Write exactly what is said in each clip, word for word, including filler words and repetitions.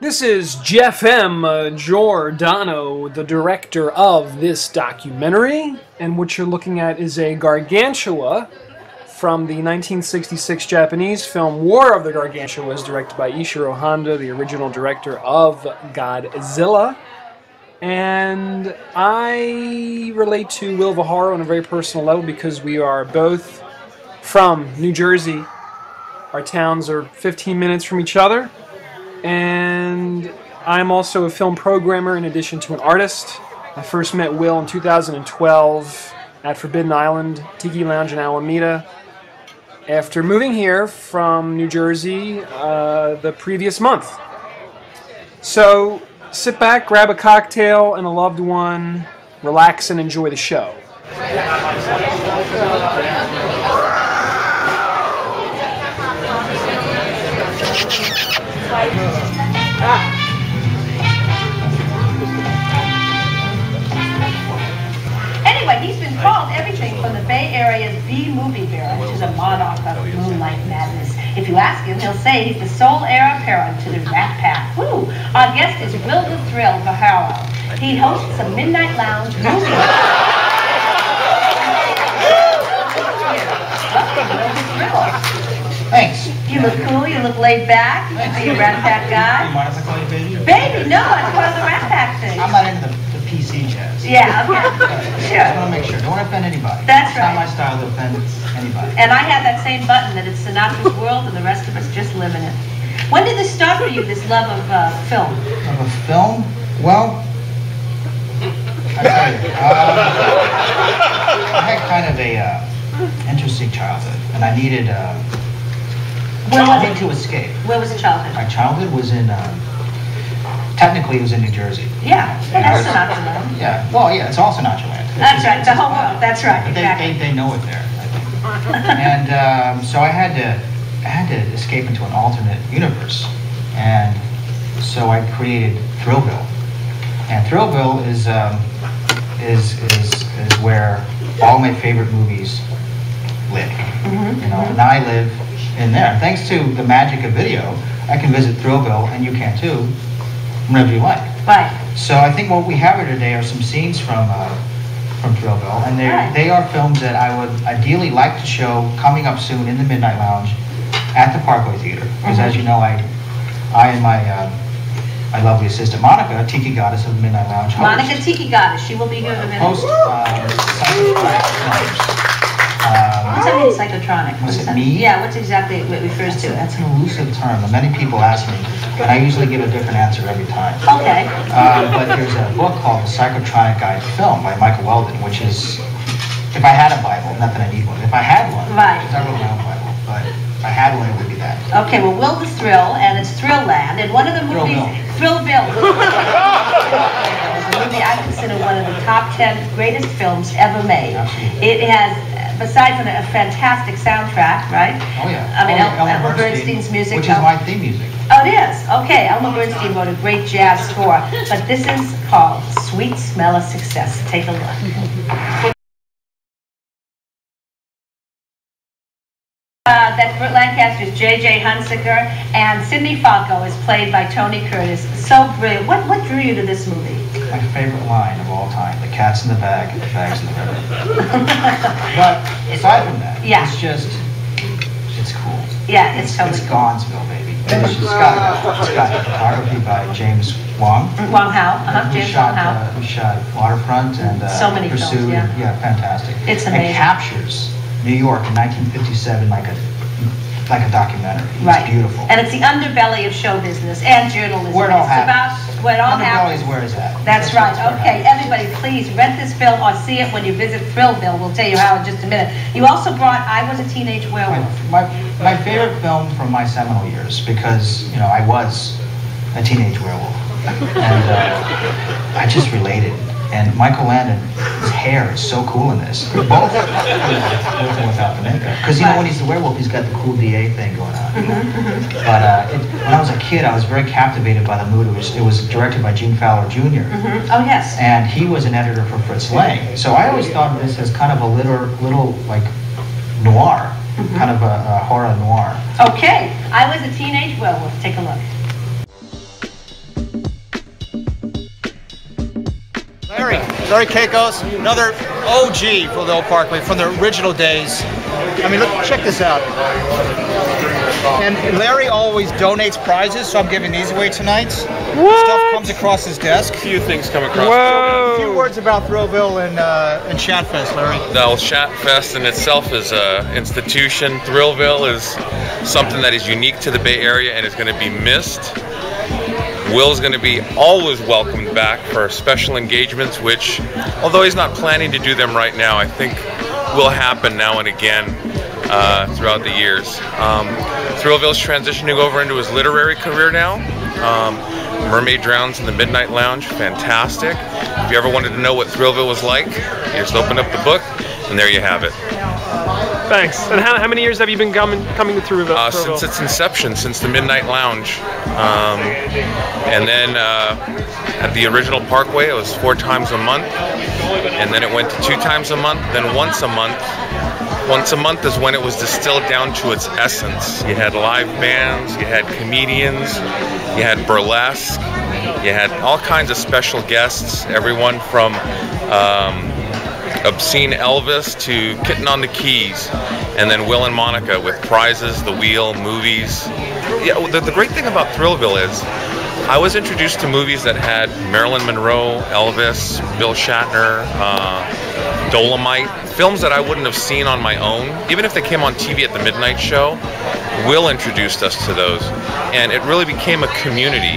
This is Jeff M. Uh, Giordano, the director of this documentary, and what you're looking at is a gargantua from the nineteen sixty-six Japanese film War of the Gargantuas, directed by Ishiro Honda, the original director of Godzilla. And I relate to Will Viharo on a very personal level because we are both from New Jersey. Our towns are fifteen minutes from each other. And I'm also a film programmer in addition to an artist. I first met Will in two thousand twelve at Forbidden Island Tiki Lounge in Alameda after moving here from New Jersey uh, the previous month. So sit back, grab a cocktail and a loved one, relax and enjoy the show. Anyway, he's been called everything from the Bay Area's B-movie bureau, which is a monarch of moonlight madness. If you ask him, he'll say he's the sole heir apparent to the Rat Pack. Woo! Our guest is Will the Thrill Viharo. He hosts a midnight lounge movie. Welcome, Will the Thrill. Thanks. You look cool, you look laid back. Are you a Rat Pack guy? You mind if I call you baby? Baby, no, that's part of the Rat Pack thing. I'm not into the, the P C jazz. Yeah, okay. Sure. I want to make sure. Don't want to offend anybody. That's it's right. It's not my style to offend anybody. And I have that same button that it's Sinatra's world and the rest of us just live in it. When did this start for you, this love of uh, film? Of a film? Well, I tell you, um, I had kind of a uh, interesting childhood, and I needed uh, Where was something it? to escape. Where was the childhood? My childhood was in, uh, technically it was in New Jersey. Yeah, yeah, that's Sinatra land. Yeah, well, yeah, it's all Sinatra land. That's right, the whole world. That's right, But they, exactly. they, they know it there, I think. And um, so I had to, I had to escape into an alternate universe, and so I created Thrillville. And Thrillville is um, is is is where all my favorite movies live. Mm-hmm. You know, and I live in there. Thanks to the magic of video, I can visit Thrillville, and you can too, whenever you like. Right. So I think what we have here today are some scenes from uh, from Thrillville, and they Right. they are films that I would ideally like to show coming up soon in the Midnight Lounge at the Parkway Theater. Because Mm-hmm. as you know, I I and my uh, my lovely assistant Monica, Tiki Goddess of the Midnight Lounge, host, Monica Tiki Goddess, she will be here in a minute. host uh, psychotronic films. Um, What's that mean, psychotronic? Was What's it that? me? Yeah, what's exactly it refers that's, to? that's an elusive term, and many people ask me, and I usually give a different answer every time. Okay. Uh, but there's a book called The Psychotronic Guide to Film by Michael Weldon, which is, if I had a Bible, not that I need one, if I had one, Right. because I wrote my own Bible, but if I had one, it would be that. Okay, well, Will the Thrill, and it's Thrill Land, and one of the movies, Thrillville, is a movie I consider one of the top ten greatest films ever made. Absolutely. It has, besides a, a fantastic soundtrack, right? Oh yeah. I mean, oh, El- yeah, Elmer Bernstein's music. Which is El- my theme music. Oh, it is? Okay, Elmer Bernstein wrote a great jazz score, but this is called Sweet Smell of Success. Take a look. Uh, that Burt Lancaster's J J Hunsaker, and Sidney Falco is played by Tony Curtis. So brilliant. What what drew you to this movie? My favorite line of all time, the cat's in the bag, the bag's in the river. But aside from that, Yeah. it's just, it's cool. Yeah, it's totally It's Gonzville, baby. It's got, it's got photography by James Wong. Wong Hao, uh-huh, We James shot, Wong Hao. uh, we shot Waterfront and uh, So many films, Pursuit. yeah. Yeah, fantastic. It's It amazing. captures New York in nineteen fifty-seven like a like a documentary. It's Right. beautiful. And it's the underbelly of show business and journalism. Where it all it's happens. about what all happens. Underbelly's where it's at. That's right. where it Okay, happens. everybody, please rent this film or see it when you visit Thrillville. We'll tell you how in just a minute. You also brought I Was a Teenage Werewolf. My, my, my favorite film from my seminal years, because, you know, I was a teenage werewolf. And uh, I just related. And Michael Landon, his hair is so cool in this. Both with and without the makeup. Because, you know, when he's the werewolf, he's got the cool D A thing going on. You know? But uh, it, when I was a kid, I was very captivated by the mood. It was, it was directed by Gene Fowler Junior Mm-hmm. Oh, yes. And he was an editor for Fritz Lang. So I always thought of this as kind of a little, little like, noir. Mm-hmm. Kind of a, a horror noir. Okay, I Was a Teenage Werewolf. Take a look. Larry Keikos, another O G for the old Parkway from the original days. I mean, look, check this out. And Larry always donates prizes, so I'm giving these away tonight. What? Stuff comes across his desk. A few things come across. Whoa. A few words about Thrillville and uh, and Chatfest, Larry. Well, Chatfest in itself is an institution. Thrillville is something that is unique to the Bay Area and is going to be missed. Will's going to be always welcomed back for special engagements, which, although he's not planning to do them right now, I think will happen now and again uh, throughout the years. Um, Thrillville's transitioning over into his literary career now. Um, Mermaid Drowns in the Midnight Lounge, fantastic. If you ever wanted to know what Thrillville was like, you just open up the book, and there you have it. Thanks. And how, how many years have you been coming coming to Thrillville? Uh, since its inception, since the Midnight Lounge. Um, and then uh, at the original Parkway, it was four times a month. And then it went to two times a month, then once a month. Once a month is when it was distilled down to its essence. You had live bands, you had comedians, you had burlesque, you had all kinds of special guests, everyone from um, obscene Elvis to Kitten on the Keys, and then Will and Monica with prizes, the wheel, movies. Yeah, the, the great thing about Thrillville is I was introduced to movies that had Marilyn Monroe, Elvis, Bill Shatner, uh, Dolomite, films that I wouldn't have seen on my own, even if they came on T V at the midnight show. Will introduced us to those, and it really became a community.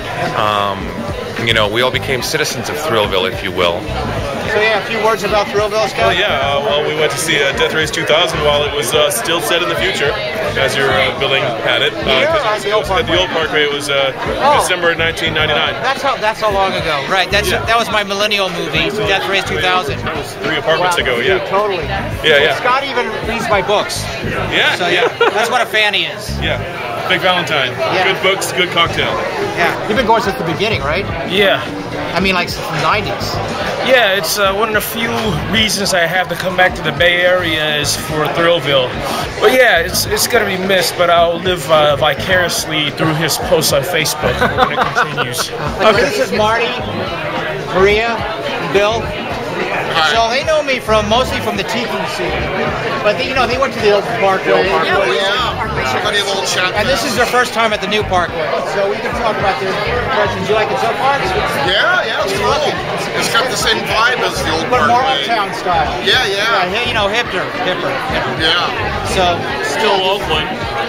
Um, you know, we all became citizens of Thrillville, if you will. So yeah, a few words about Thrillville, Scott? Well, yeah, uh, well, we went to see uh, Death Race two thousand while it was uh, still set in the future, as your uh, building had it. Uh, Yeah, it was, the old it was, at the old Parkway, it was uh, Oh. December nineteen ninety-nine. That's how that's how long ago. Right. That's Yeah. that was my millennial movie, Death Race two thousand. That was three apartments ago, yeah. Totally. Yeah, yeah. Scott even reads my books. Yeah, So yeah, that's what a fan he is. yeah. Big Valentine. Yeah. Good books, good cocktail. Yeah. You've been going since the beginning, right? Yeah, I mean, like since the nineties. yeah, it's uh, one of the few reasons I have to come back to the Bay Area is for Thrillville. But yeah, it's it's gonna be missed, but I'll live uh, vicariously through his posts on Facebook when it continues. Okay. This is Marty, Maria, and Bill. So they know me from mostly from the tiki scene, but they, you know they went to the old Parkway. Somebody of old chat. And this is their first time at the new Parkway, so we can talk about their impressions. You like it so far? Yeah, yeah, it's cool. It's got the same vibe as the old But more Parkway. uptown style. Yeah, yeah. Yeah, you know, hipper, hipper. Yeah. So Still Oakland.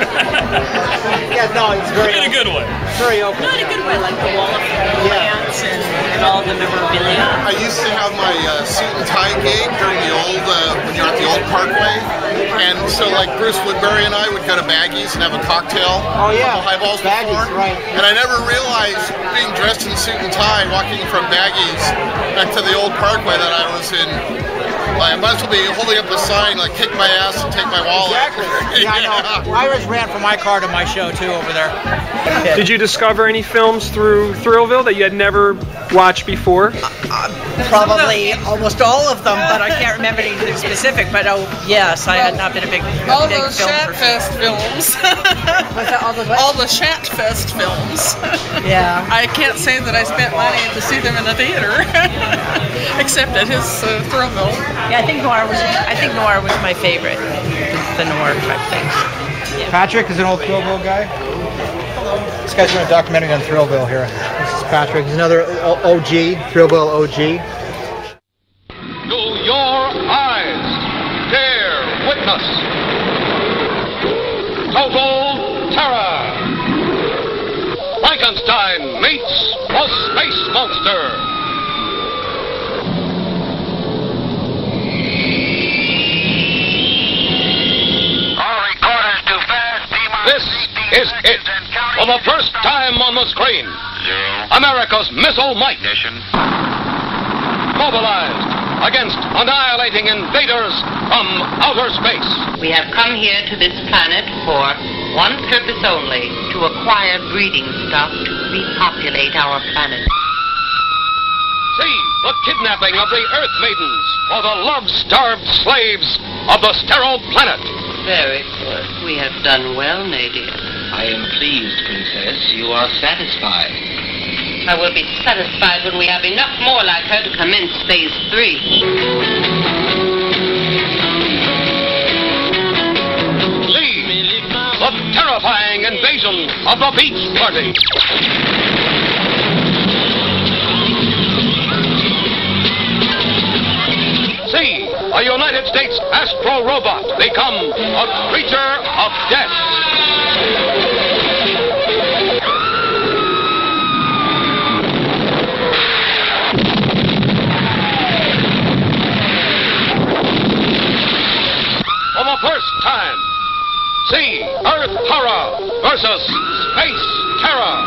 yeah, no, it's very In a good way. very open. Not a good way, like the wall of plants and, and all the memorabilia. I used to have my uh, suit and tie gig during the old, uh, when you're at the old Parkway. And so like Bruce Woodbury and I would go to Baggies and have a cocktail. Oh yeah, couple highballs Baggies, before. right. And I never realized, being dressed in suit and tie, walking from Baggies back to the old Parkway, that I was in, like, I might as well be holding up the sign, like, kick my ass and take my wallet. Exactly. Yeah, I know. I always ran from my car to my show too over there. Did you discover any films through Thrillville that you had never watched before? Probably almost all of them, but I can't remember anything specific. But oh, yes, I had not been a big, All big those film person. Chatfest films. Was that all the what? All the Chatfest films. Yeah. I can't say that I spent money to see them in the theater, except at his uh, Thrillville. Yeah, I think noir was. I think noir was my favorite. The, the noir type things. Yeah. Patrick is an old Thrillville guy. This guy's doing a documentary on Thrillville here. This is Patrick. He's another O G, Thrillville O G. Do your eyes dare witness total terror? Frankenstein meets the space monster. This is it. For the first time on the screen, America's missile might mobilized against annihilating invaders from outer space. We have come here to this planet for one purpose only, to acquire breeding stock to repopulate our planet. See the kidnapping of the Earth Maidens for the love-starved slaves of the sterile planet. Very good. We have done well, Nadia. I am pleased, Princess. You are satisfied. I will be satisfied when we have enough more like her to commence phase three. See the terrifying invasion of the Beach Party. See a United States astro robot become a creature of death. For the first time, see Earth horror versus space terror.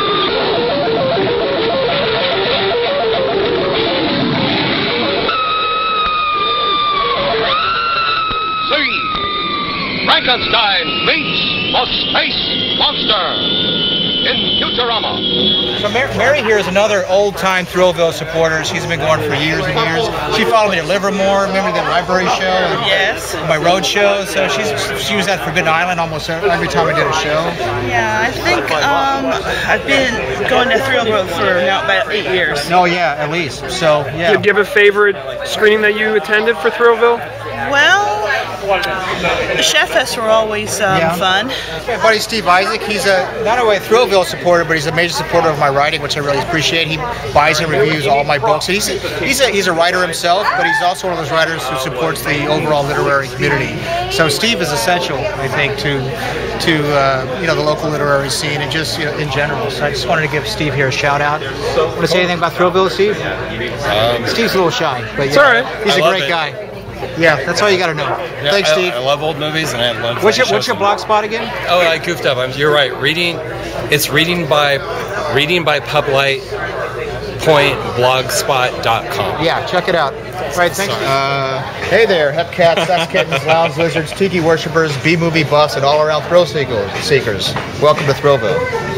See Frankenstein meets the space monster in Futurama. So Mary, Mary here is another old-time Thrillville supporter. She's been going for years and years. She followed me to Livermore. Remember the library show? And Yes. my road show. So she's she was at Forbidden Island almost every time I did a show. Yeah, I think um, I've been going to Thrillville for now about eight years. No, yeah, at least. So yeah. Do you have a favorite screening that you attended for Thrillville? Well, the Chef Fests were always um, Yeah. fun. My buddy Steve Isaac, he's a not only a Thrillville supporter, but he's a major supporter of my writing, which I really appreciate. He buys and reviews all my books. And he's a, he's a he's a writer himself, but he's also one of those writers who supports the overall literary community. So Steve is essential, I think, to to uh, you know the local literary scene and just you know, in general. So I just wanted to give Steve here a shout out. Want to say anything about Thrillville, Steve? Um, Steve's a little shy, but It's yeah, all right. he's I a love great it. guy. Yeah, that's all you got to know. Yeah, Thanks, I, Steve. I love old movies and I love. What's your shows what's your them. blog spot again? Oh, I goofed up. I'm, you're right. Reading, it's reading by, reading by Publight Point blogspot dot com. Yeah, check it out. All right, thanks. Uh, hey there, hep cats, sex kittens, lounge lizards, tiki worshippers, B-movie buffs, and all-around thrill seekers. seekers. Welcome to Thrillville.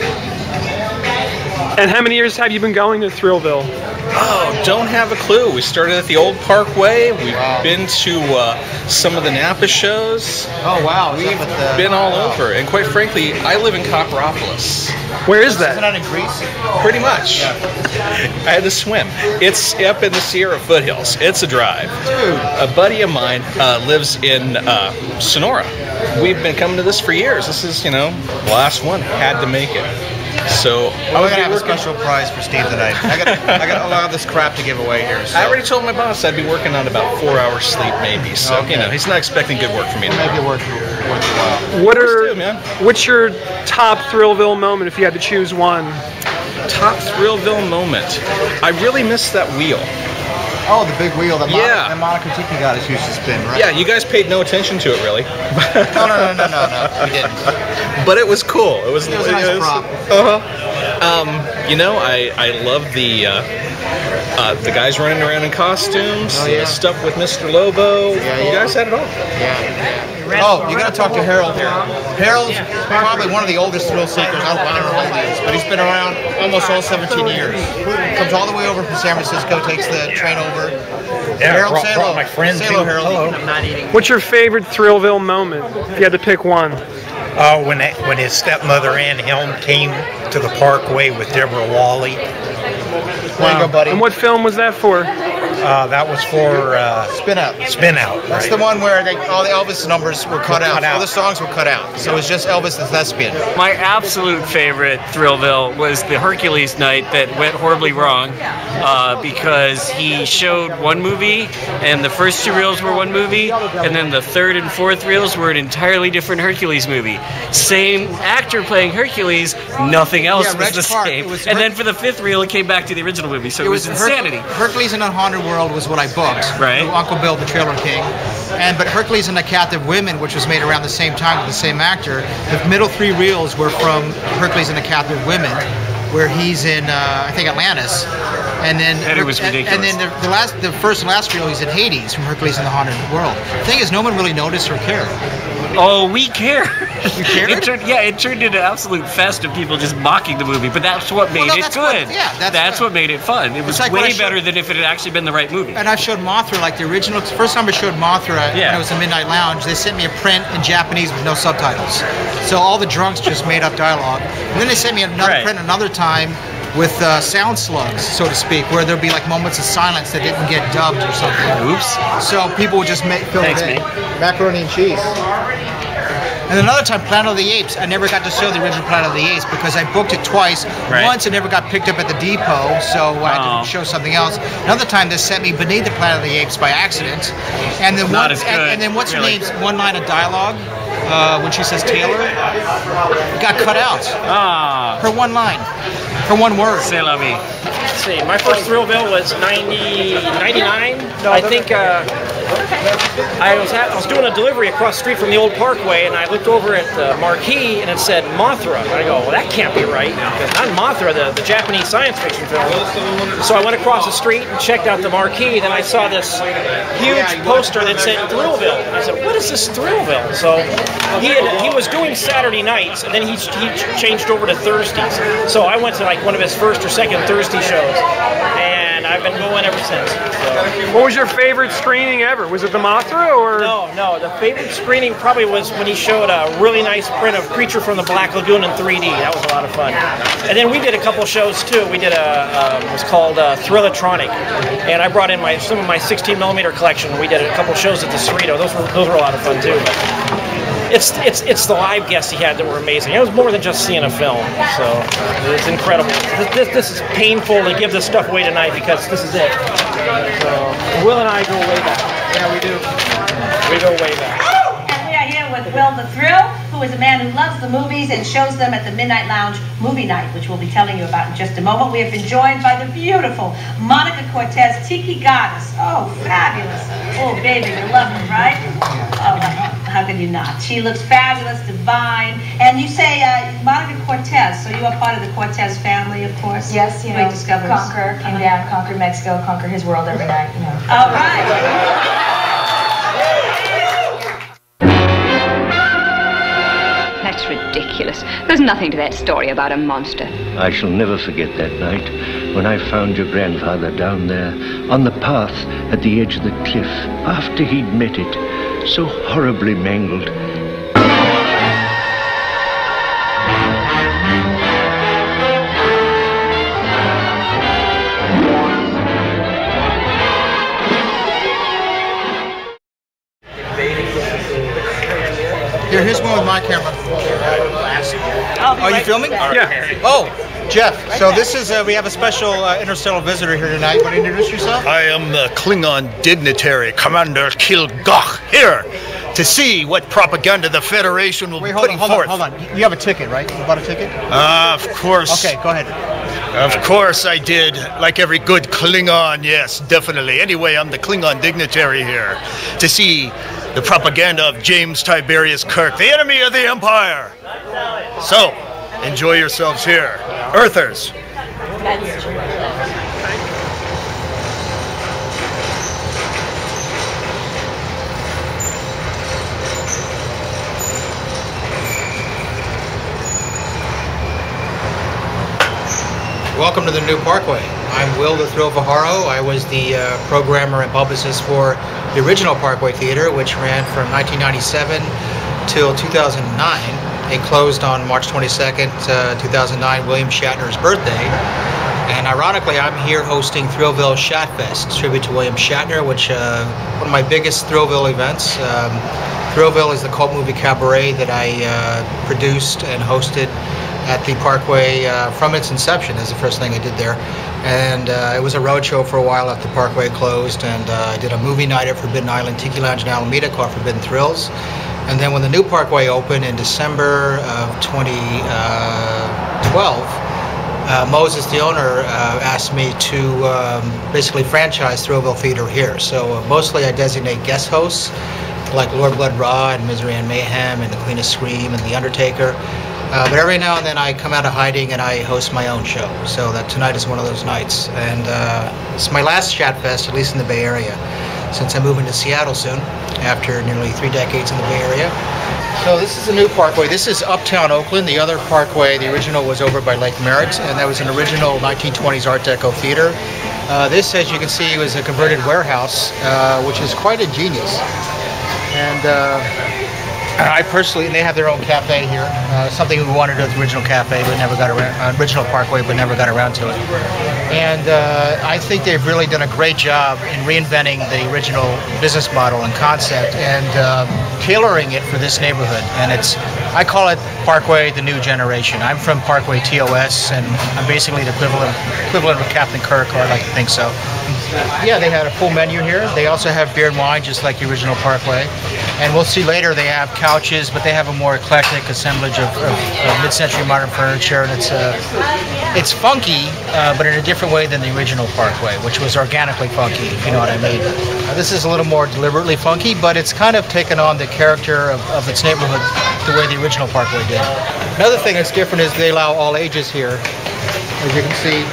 And how many years have you been going to Thrillville? Oh, don't have a clue. We started at the old Parkway. We've wow. been to uh, some of the Napa shows. Oh, wow. We've the, been all wow. over. And quite frankly, I live in Copperopolis. Where is that? Isn't that in Greece? Pretty much. Yeah. I had to swim. It's up in the Sierra foothills. It's a drive. Dude. A buddy of mine uh, lives in uh, Sonora. We've been coming to this for years. This is, you know, the last one. Had to make it. So oh, we're gonna have a special prize for Steve tonight. I got I got a lot of this crap to give away here. So. I already told my boss I'd be working on about four hours sleep, maybe. So okay. you know, he's not expecting good work from me. Maybe worth worth a while. What are do, man? What's your top Thrillville moment if you had to choose one? Top Thrillville moment. I really miss that wheel. Oh, the big wheel that yeah. Monica, Monica Tiki got us used to spin, right? Yeah, you guys paid no attention to it, really. no, no, no, no, no, no, we didn't. But it was cool. It was, it was a nice prop. Uh huh. Um, you know, I I love the uh, uh, the guys running around in costumes. Oh, yeah. The stuff with Mister Lobo. Yeah, you yeah. guys had it all. Yeah. Oh, you got to talk to Harold here. Harold's probably one of the oldest thrill seekers. I don't know how old he is, but he's been around almost all seventeen years. Comes all the way over from San Francisco, takes the train over. Yeah, Harold, brought, say brought hello. my friend say too. hello, Harold. Hello. I'm not eating. What's your favorite Thrillville moment if you had to pick one? Oh, uh, when that, when his stepmother Ann Helm came to the Parkway with Deborah Wally. There you go, buddy. And what film was that for? Uh, that was for uh, Spin Out. Spin Out. That's right. the one where they, all the Elvis numbers were cut, Were out. cut out. All the songs were cut out. So it's just Elvis the Thespian. My absolute favorite Thrillville was the Hercules night that went horribly wrong uh, because he showed one movie and the first two reels were one movie and then the third and fourth reels were an entirely different Hercules movie. Same actor playing Hercules, nothing else Yeah, was Rex the Park. same. It was And Her- then for the fifth reel it came back to the original movie, so it, was, Her- insanity. Hercules in the Haunted World was what I booked. Right. Uncle Bill, the Trailer King. And but Hercules and the Captive Women, which was made around the same time with the same actor, the middle three reels were from Hercules and the Captive Women, where he's in uh, I think Atlantis. And then And it was ridiculous. And then the, the last, the first and last reel, he's in Hades from Hercules and the Haunted World. The thing is, no one really noticed or cared. Oh, we care. You cared? It turned, yeah, it turned into an absolute fest of people just mocking the movie, but that's what made Well, no, it that's good. what- yeah, that's that's what- what made it fun. It was like when I way showed- better than if it had actually been the right movie. And I showed Mothra, like the original. First time I showed Mothra Yeah. when it was a Midnight Lounge, they sent me a print in Japanese with no subtitles. So all the drunks just made up dialogue. And then they sent me another Right. print another time with uh, sound slugs, so to speak, where there'll be like moments of silence that didn't get dubbed or something. Oops. So people would just make fill Thanks, it in. mate. Macaroni and cheese. And another time, Planet of the Apes, I never got to show the original Planet of the Apes because I booked it twice. Right. Once it never got picked up at the depot, so I had Oh. to show something else. Another time, they sent me Beneath the Planet of the Apes by accident. And then Not one, as and, good, and then what's really. her name's one line of dialogue uh, when she says Taylor got cut out. Ah. Her one line. Her one word. C'est la vie. Let's see, my first Thrillville was ninety, ninety-nine. I think uh, I was ha- I was doing a delivery across the street from the old Parkway, and I looked over at the marquee, and it said Mothra. And I go, well, that can't be right, because not Mothra, the, the Japanese science fiction film. So I went across the street and checked out the marquee, then I saw this huge poster that said Thrillville. And I said, what is this Thrillville? So he had, he was doing Saturday nights, and then he, he changed over to Thursdays. So I went to like one of his first or second Thursday shows, and I've been going ever since. So. What was your favorite screening ever? Was it the Mothra or? No, no. The favorite screening probably was when he showed a really nice print of Creature from the Black Lagoon in three D. That was a lot of fun. And then we did a couple shows too. We did a um, it was called uh, Thrillatronic, and I brought in my some of my sixteen millimeter collection. We did a couple shows at the Cerrito. Those were those were a lot of fun too. It's it's it's the live guests he had that were amazing. It was more than just seeing a film. So it's incredible. This, this, this is painful to give this stuff away tonight because this is it. So Will and I go way back. Yeah, we do. We go way back. And we are here with Will the Thrill, who is a man who loves the movies and shows them at the Midnight Lounge Movie Night, which we'll be telling you about in just a moment. We have been joined by the beautiful Monica Cortez, Tiki Goddess. Oh, fabulous. Oh, baby, you love her, right? Oh, how could you not? She looks fabulous, divine. And you say uh, Monica Cortez, so you are part of the Cortez family, of course? Yes, you Great know, discoveries. conquer, came down, conquered Mexico, conquer his world every night, you know. All right. That's ridiculous. There's nothing to that story about a monster. I shall never forget that night when I found your grandfather down there on the path at the edge of the cliff after he'd met it, so horribly mangled. Here, here's one with my camera. Are you filming? Yeah. Oh, Jeff. So this is uh, we have a special uh, interstellar visitor here tonight. Want to introduce yourself? I am the Klingon dignitary, Commander Kilgach, here to see what propaganda the Federation will Wait, be hold putting on, hold forth. on, hold on. You have a ticket, right? You bought a ticket? Uh, of course. Okay, go ahead. Of course I did. Like every good Klingon, yes, definitely. Anyway, I'm the Klingon dignitary here to see the propaganda of James Tiberius Kirk, the enemy of the Empire. So, enjoy yourselves here. Earthers. Welcome to the new Parkway. I'm Will the Thrill Viharo. I was the uh, programmer and publicist for the original Parkway Theater, which ran from nineteen ninety-seven till two thousand nine. It closed on March twenty-second, uh, two thousand nine, William Shatner's birthday. And ironically, I'm here hosting Thrillville Shatfest, tribute to William Shatner, which uh, one of my biggest Thrillville events. Um, Thrillville is the cult movie cabaret that I uh, produced and hosted at the Parkway uh, from its inception. Is the first thing I did there. And uh, it was a road show for a while after Parkway closed, and uh, I did a movie night at Forbidden Island Tiki Lounge in Alameda called Forbidden Thrills. And then when the new Parkway opened in December of twenty twelve, uh, Moses, the owner, uh, asked me to um, basically franchise Thrillville Theater here. So uh, mostly I designate guest hosts, like Lord Blood Raw and Misery and Mayhem and the Queen of Scream and The Undertaker. Uh, but every now and then I come out of hiding and I host my own show. So that tonight is one of those nights. And uh, it's my last Shatfest, at least in the Bay Area, since I'm moving to Seattle soon, after nearly three decades in the Bay Area. So this is the new Parkway. This is Uptown Oakland. The other Parkway, the original, was over by Lake Merritt, and that was an original nineteen twenties Art Deco theater. Uh, this, as you can see, was a converted warehouse, uh, which is quite ingenious. And uh, I personally, and they have their own cafe here. Uh, something we wanted to do with the original cafe, but never got around. Uh, original Parkway, but never got around to it. And uh, I think they've really done a great job in reinventing the original business model and concept, and uh, tailoring it for this neighborhood. And it's, I call it Parkway, the new generation. I'm from Parkway T O S, and I'm basically the equivalent equivalent of Captain Kirk, or I like to think so. Yeah, they had a full menu here. They also have beer and wine, just like the original Parkway. And we'll see later they have couches, but they have a more eclectic assemblage of, of, of mid-century modern furniture, and it's uh, it's funky, uh, but in a different way than the original Parkway, which was organically funky, if you know what I mean. Uh, this is a little more deliberately funky, but it's kind of taken on the character of, of its neighborhood the way the original Parkway did. Another thing that's different is they allow all ages here. As you can see,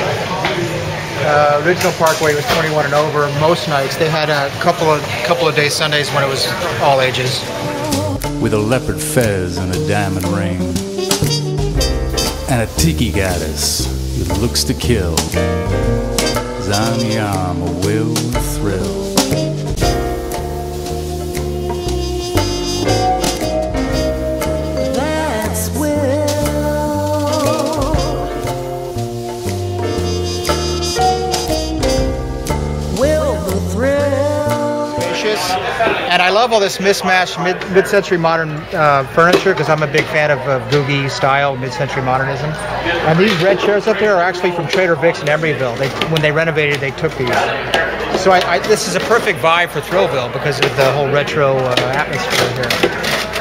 Uh, original Parkway was twenty-one and over. Most nights they had a couple of couple of days, Sundays, when it was all ages. With a leopard fez and a diamond ring, and a tiki goddess with looks to kill. Zanyam, a will thrill. And I love all this mismatched mid, mid-century modern uh, furniture because I'm a big fan of, of Googie style, mid-century modernism. And these red chairs up there are actually from Trader Vic's in Emeryville. They, when they renovated, they took these. So I, I, this is a perfect vibe for Thrillville because of the whole retro uh, atmosphere here.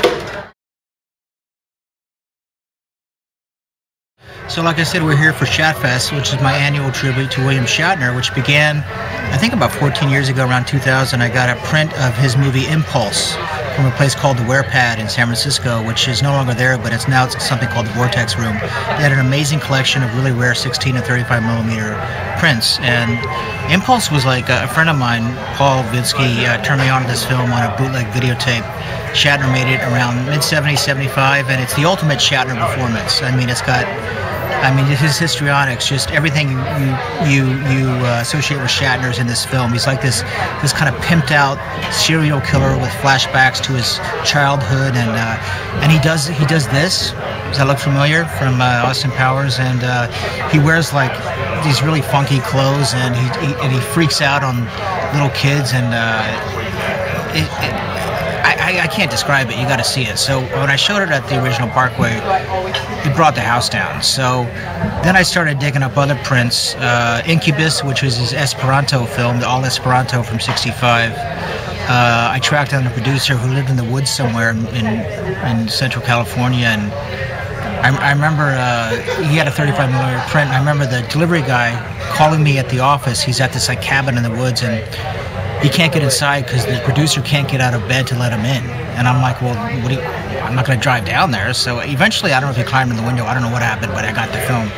So like I said, we're here for Shatfest, which is my annual tribute to William Shatner, which began, I think about fourteen years ago, around two thousand. I got a print of his movie Impulse from a place called the Wearpad in San Francisco, which is no longer there, but it's now something called the Vortex Room. They had an amazing collection of really rare sixteen and thirty-five millimeter prints, and Impulse was like a friend of mine, Paul Vidsky, uh, turned me on to this film on a bootleg videotape. Shatner made it around mid seventies, seventy-five, and it's the ultimate Shatner performance. I mean, it's got I mean, his histrionics, just everything you you you uh, associate with Shatner's in this film. He's like this this kind of pimped out serial killer with flashbacks to his childhood, and uh, and he does he does this. Does that look familiar? From uh, Austin Powers, and uh, he wears like these really funky clothes, and he, he and he freaks out on little kids, and uh, it, it, I, I can't describe it. You got to see it. So when I showed it at the original Parkway, it brought the house down. So then I started digging up other prints. Uh, Incubus, which was his Esperanto film, the all Esperanto from sixty-five. Uh, I tracked down a producer who lived in the woods somewhere in, in, in Central California, and I, I remember uh, he had a thirty-five millimeter print. And I remember the delivery guy calling me at the office. He's at this like cabin in the woods, and he can't get inside because the producer can't get out of bed to let him in. And I'm like, well, what do you, I'm not going to drive down there. So eventually, I don't know if he climbed in the window. I don't know what happened, but I got the film.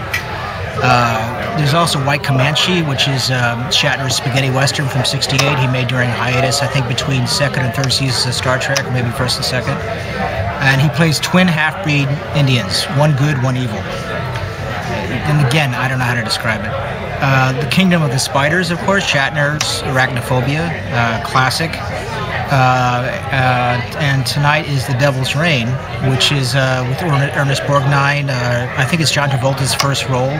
Uh, there's also White Comanche, which is um, Shatner's spaghetti western from sixty-eight. He made during hiatus, I think, between second and third seasons of Star Trek, or maybe first and second. And he plays twin half-breed Indians, one good, one evil. And again, I don't know how to describe it. Uh, the Kingdom of the Spiders, of course, Shatner's Arachnophobia, uh, classic. Uh, uh, and tonight is The Devil's Reign, which is uh, with Ernest Borgnine. Uh, I think it's John Travolta's first role.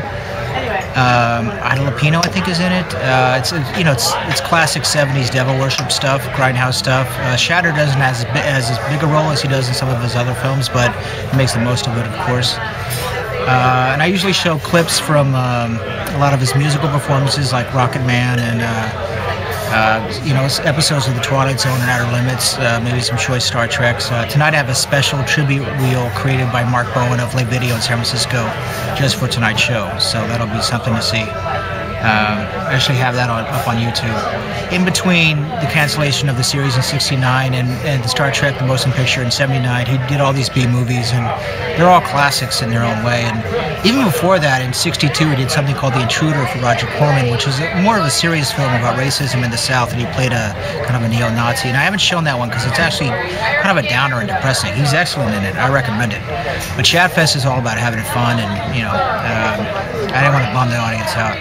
Um, Ida Lupino, I think, is in it. Uh, it's you know it's it's classic seventies devil worship stuff, grindhouse stuff. Uh, Shatner doesn't have as, as, as big a role as he does in some of his other films, but he makes the most of it, of course. Uh, and I usually show clips from um, a lot of his musical performances, like Rocket Man, and uh, uh, you know, episodes of The Twilight Zone and Outer Limits, uh, maybe some choice Star Treks. Uh, tonight I have a special tribute reel created by Mark Bowen of Lake Video in San Francisco, just for tonight's show. So that'll be something to see. Um, I actually have that on, up on YouTube. In between the cancellation of the series in sixty-nine and, and the Star Trek The Motion Picture in seventy-nine, he did all these B movies, and they're all classics in their own way. And even before that, in sixty-two, he did something called The Intruder for Roger Corman, which is a, more of a serious film about racism in the South, and he played a kind of a neo-Nazi. And I haven't shown that one because it's actually kind of a downer and depressing. He's excellent in it. I recommend it. But Shatfest is all about having fun, and you know, um, I didn't want to bum the audience out.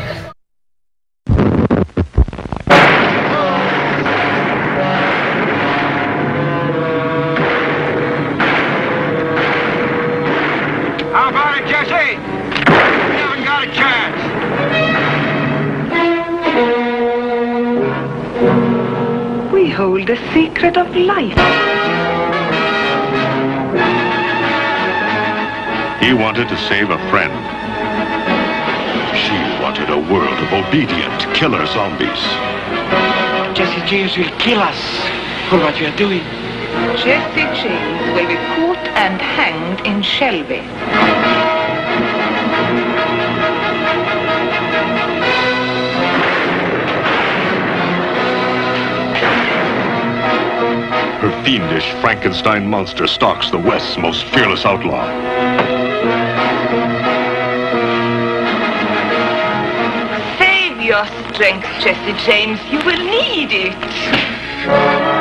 told the secret of life. He wanted to save a friend. She wanted a world of obedient killer zombies. Jesse James will kill us for what we are doing. Jesse James will be caught and hanged in Shelby. Her fiendish Frankenstein monster stalks the West's most fearless outlaw. Save your strength, Jesse James. You will need it.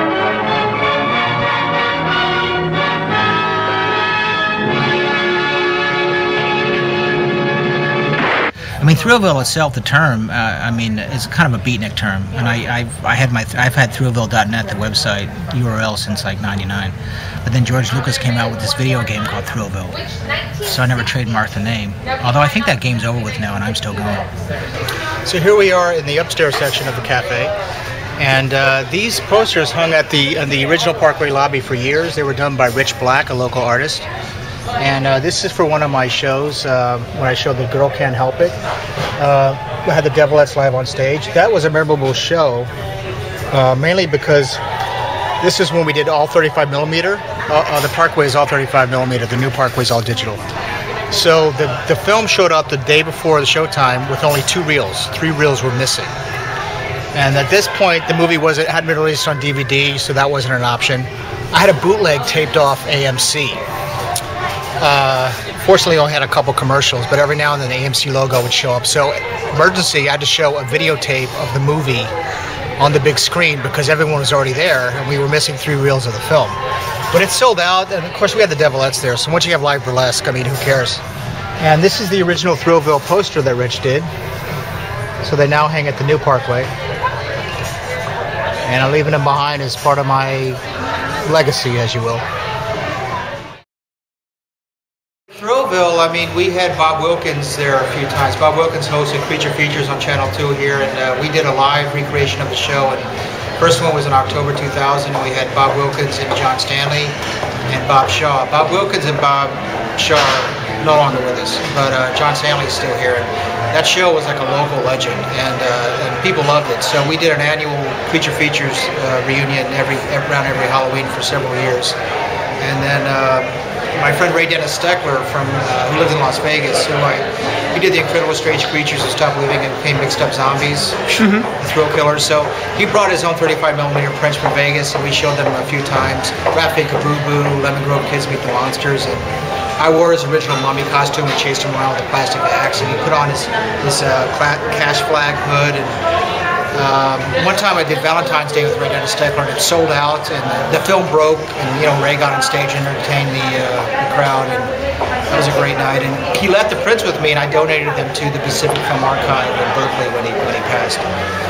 I mean, Thrillville itself, the term, uh, I mean, is kind of a beatnik term, and I, I've, I had my, I've had Thrillville dot net, the website U R L, since like ninety-nine. But then George Lucas came out with this video game called Thrillville, so I never trademarked the name. Although I think that game's over with now, and I'm still going. So here we are in the upstairs section of the cafe, and uh, these posters hung at the in the original Parkway lobby for years. They were done by Rich Black, a local artist. And uh, this is for one of my shows, uh, when I showed The Girl Can't Help It. Uh, I had the Devilettes live on stage. That was a memorable show, uh, mainly because this is when we did all thirty-five millimeter. Uh, uh, the Parkway is all thirty-five millimeter. The new Parkway is all digital. So the, the film showed up the day before the showtime with only two reels. Three reels were missing. And at this point, the movie wasn't hadn't been released on D V D, so that wasn't an option. I had a bootleg taped off A M C. Uh, fortunately, I only had a couple commercials, but every now and then the A M C logo would show up. So, emergency, I had to show a videotape of the movie on the big screen because everyone was already there, and we were missing three reels of the film. But it sold out, and of course we had the Devilettes there, so once you have live burlesque, I mean, who cares? And this is the original Thrillville poster that Rich did. So they now hang at the new Parkway. And I'm leaving them behind as part of my legacy, as you will. Thrillville, I mean, we had Bob Wilkins there a few times. Bob Wilkins hosted Creature Features on Channel two here, and uh, we did a live recreation of the show. And first one was in October two thousand, and we had Bob Wilkins and John Stanley and Bob Shaw. Bob Wilkins and Bob Shaw are no longer with us, but uh, John Stanley is still here. And that show was like a local legend, and, uh, and people loved it. So we did an annual Creature Features uh, reunion every around every Halloween for several years. And then uh, my friend Ray Dennis Steckler, from uh, who lives in Las Vegas, who I he did the Incredible Strange Creatures Who Stopped Living and Became Mixed Up Zombies, mm-hmm. the Thrill Killers. So he brought his own thirty-five millimeter prints from Vegas, and we showed them a few times. Raffy Kaboo, Lemon Grove Kids Meet the Monsters, and I wore his original mummy costume and chased him around with a plastic axe, and he put on his his uh, cash flag hood. And Um, one time I did Valentine's Day with Ray Dennis Steckler, and it sold out, and the, the film broke, and you know, Ray got on stage and entertained the, uh, the crowd, and that was a great night. And he left the prints with me, and I donated them to the Pacific Film Archive in Berkeley when he when he passed.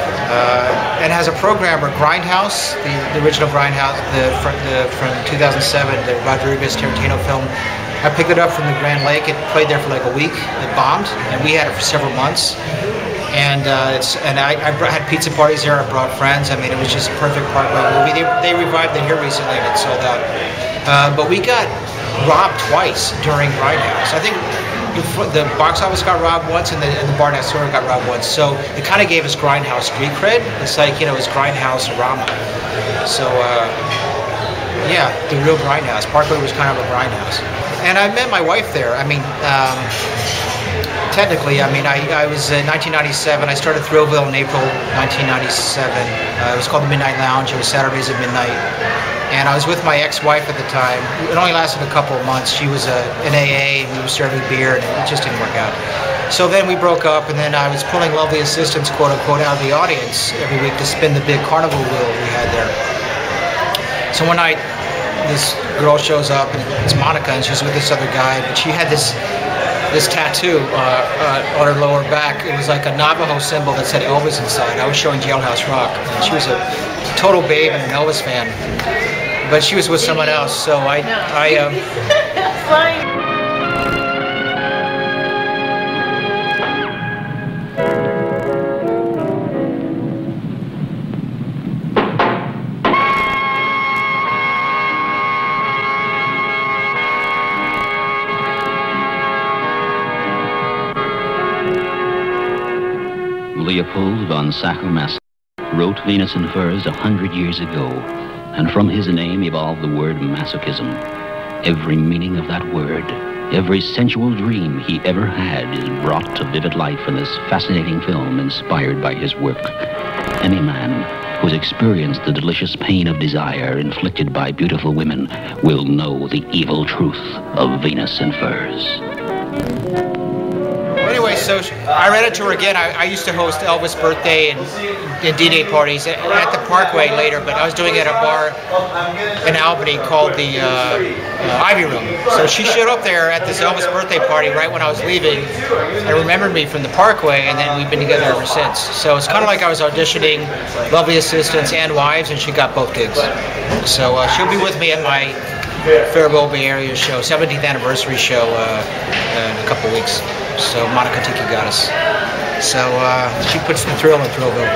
Uh, and as a programmer, Grindhouse, the, the original Grindhouse, the, from, the, from two thousand seven, the Roger Ebert Tarantino film, I picked it up from the Grand Lake. It played there for like a week. It bombed, and we had it for several months. And uh, it's and I, I had pizza parties there. I brought friends. I mean, it was just a perfect Parkway movie. They, they revived it here recently, and it sold out. Uh, but we got robbed twice during Grindhouse. I think the, the box office got robbed once, and the, and the bar next door got robbed once. So it kind of gave us Grindhouse street cred. It's like, you know, it's Grindhouse Rama. So uh, yeah, the real Grindhouse. Parkway was kind of a Grindhouse. And I met my wife there. I mean. Um, Technically, I mean, I, I was in nineteen ninety-seven. I started Thrillville in April nineteen ninety-seven. Uh, it was called the Midnight Lounge. It was Saturdays at midnight. And I was with my ex-wife at the time. It only lasted a couple of months. She was a, an A A, and we were serving beer, and it just didn't work out. So then we broke up, and then I was pulling lovely assistants, quote-unquote, out of the audience every week to spin the big carnival wheel we had there. So one night, this girl shows up, and it's Monica, and she's with this other guy, but she had this this tattoo uh, uh, on her lower back. It was like a Navajo symbol that said Elvis inside. I was showing Jailhouse Rock, and she was a total babe and an Elvis fan, but she was with someone else, so I, I um, Leopold von Sacher-Masoch wrote Venus in Furs a hundred years ago, and from his name evolved the word masochism. Every meaning of that word, every sensual dream he ever had is brought to vivid life in this fascinating film inspired by his work. Any man who's experienced the delicious pain of desire inflicted by beautiful women will know the evil truth of Venus in Furs. Anyway, so I ran into her again. I, I used to host Elvis' birthday and, and D-Day parties at, at the Parkway later, but I was doing it at a bar in Albany called the uh, uh, Ivy Room. So she showed up there at this Elvis birthday party right when I was leaving and remembered me from the Parkway, and then we've been together ever since. So it's kind of like I was auditioning Lovely Assistants and Wives, and she got both gigs. So uh, she'll be with me at my Faribault Bay Area show, seventieth anniversary show uh, in a couple weeks. So Monica Tiki Goddess. So uh, she puts the thrill in Thrillville.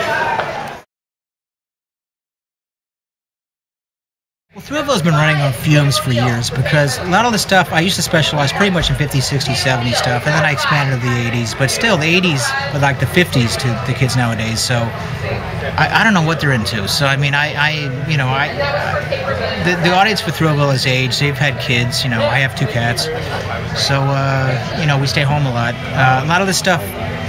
Well, Thrillville's been running on fumes for years because a lot of the stuff, I used to specialize pretty much in fifties, sixties, seventies stuff, and then I expanded to the eighties, but still the eighties are like the fifties to the kids nowadays, so I, I don't know what they're into. So I mean, I, I you know, I, the, the audience for Thrillville is age, they've had kids, you know, I have two cats, so, uh, you know, we stay home a lot. Uh, a lot of the stuff,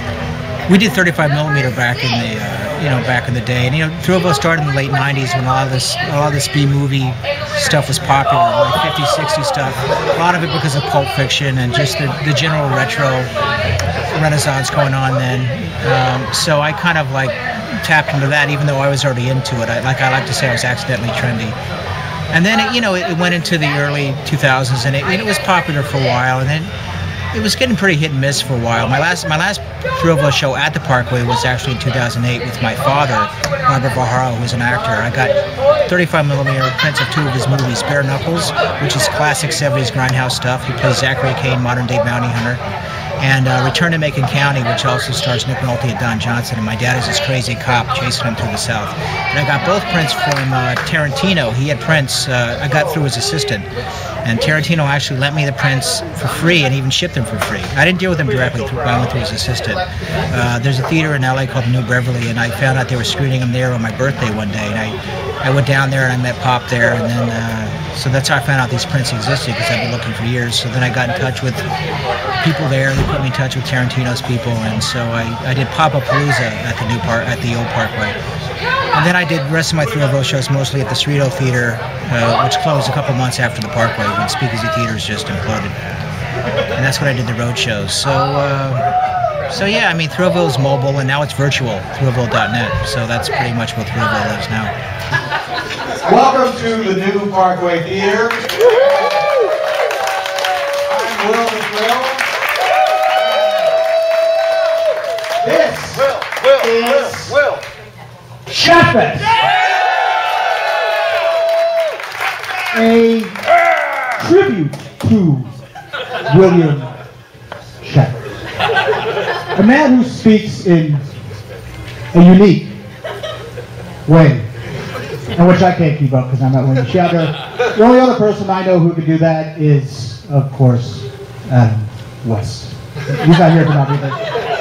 we did thirty-five millimeter back in the, uh, you know, back in the day, and you know, Thrillville started in the late nineties when a lot of this, a lot of this B-movie stuff was popular, like fifties, sixties stuff. A lot of it because of Pulp Fiction and just the, the general retro renaissance going on then. Um, so I kind of like tapped into that, even though I was already into it. I, like I like to say, I was accidentally trendy. And then it, you know, it, it went into the early two thousands, and it, and it was popular for a while, and then it was getting pretty hit and miss for a while. My last my last Thrillville show at the Parkway was actually in two thousand eight with my father, Robert Viharo, who's an actor. I got thirty-five millimeter prints of two of his movies, Bare Knuckles, which is classic seventies grindhouse stuff. He plays Zachary Kane, modern-day bounty hunter. And uh, Return to Macon County, which also stars Nick Nolte and Don Johnson, and my dad is this crazy cop chasing him through the South. And I got both prints from uh, Tarantino. He had prints uh, I got through his assistant. And Tarantino actually lent me the prints for free and even shipped them for free. I didn't deal with him directly, through, I went through his assistant. Uh, there's a theater in L A called the New Beverly, and I found out they were screening them there on my birthday one day. And I, I went down there and I met Pop there, and then, uh, so that's how I found out these prints existed, because I've been looking for years. So then I got in touch with people there. They put me in touch with Tarantino's people, and so I, I did Pop-A-Palooza at the new park, at the old Parkway. And then I did the rest of my Thrillville shows mostly at the Cerrito Theater, uh, which closed a couple months after the Parkway when Speakeasy Theaters just imploded. And that's when I did the road shows. So, uh, so yeah, I mean, Thrillville is mobile, and now it's virtual, Thrillville dot net. So that's pretty much what Thrillville is now. Welcome to the new Parkway Theater. I'm Will the Thrill. This Will, Will, is Will, Will. Chatfest. A tribute to William Shatner. A man who speaks in a unique way, and which I can't keep up because I'm not William Shatner. The only other person I know who could do that is, of course, Adam West. He's not here tonight either.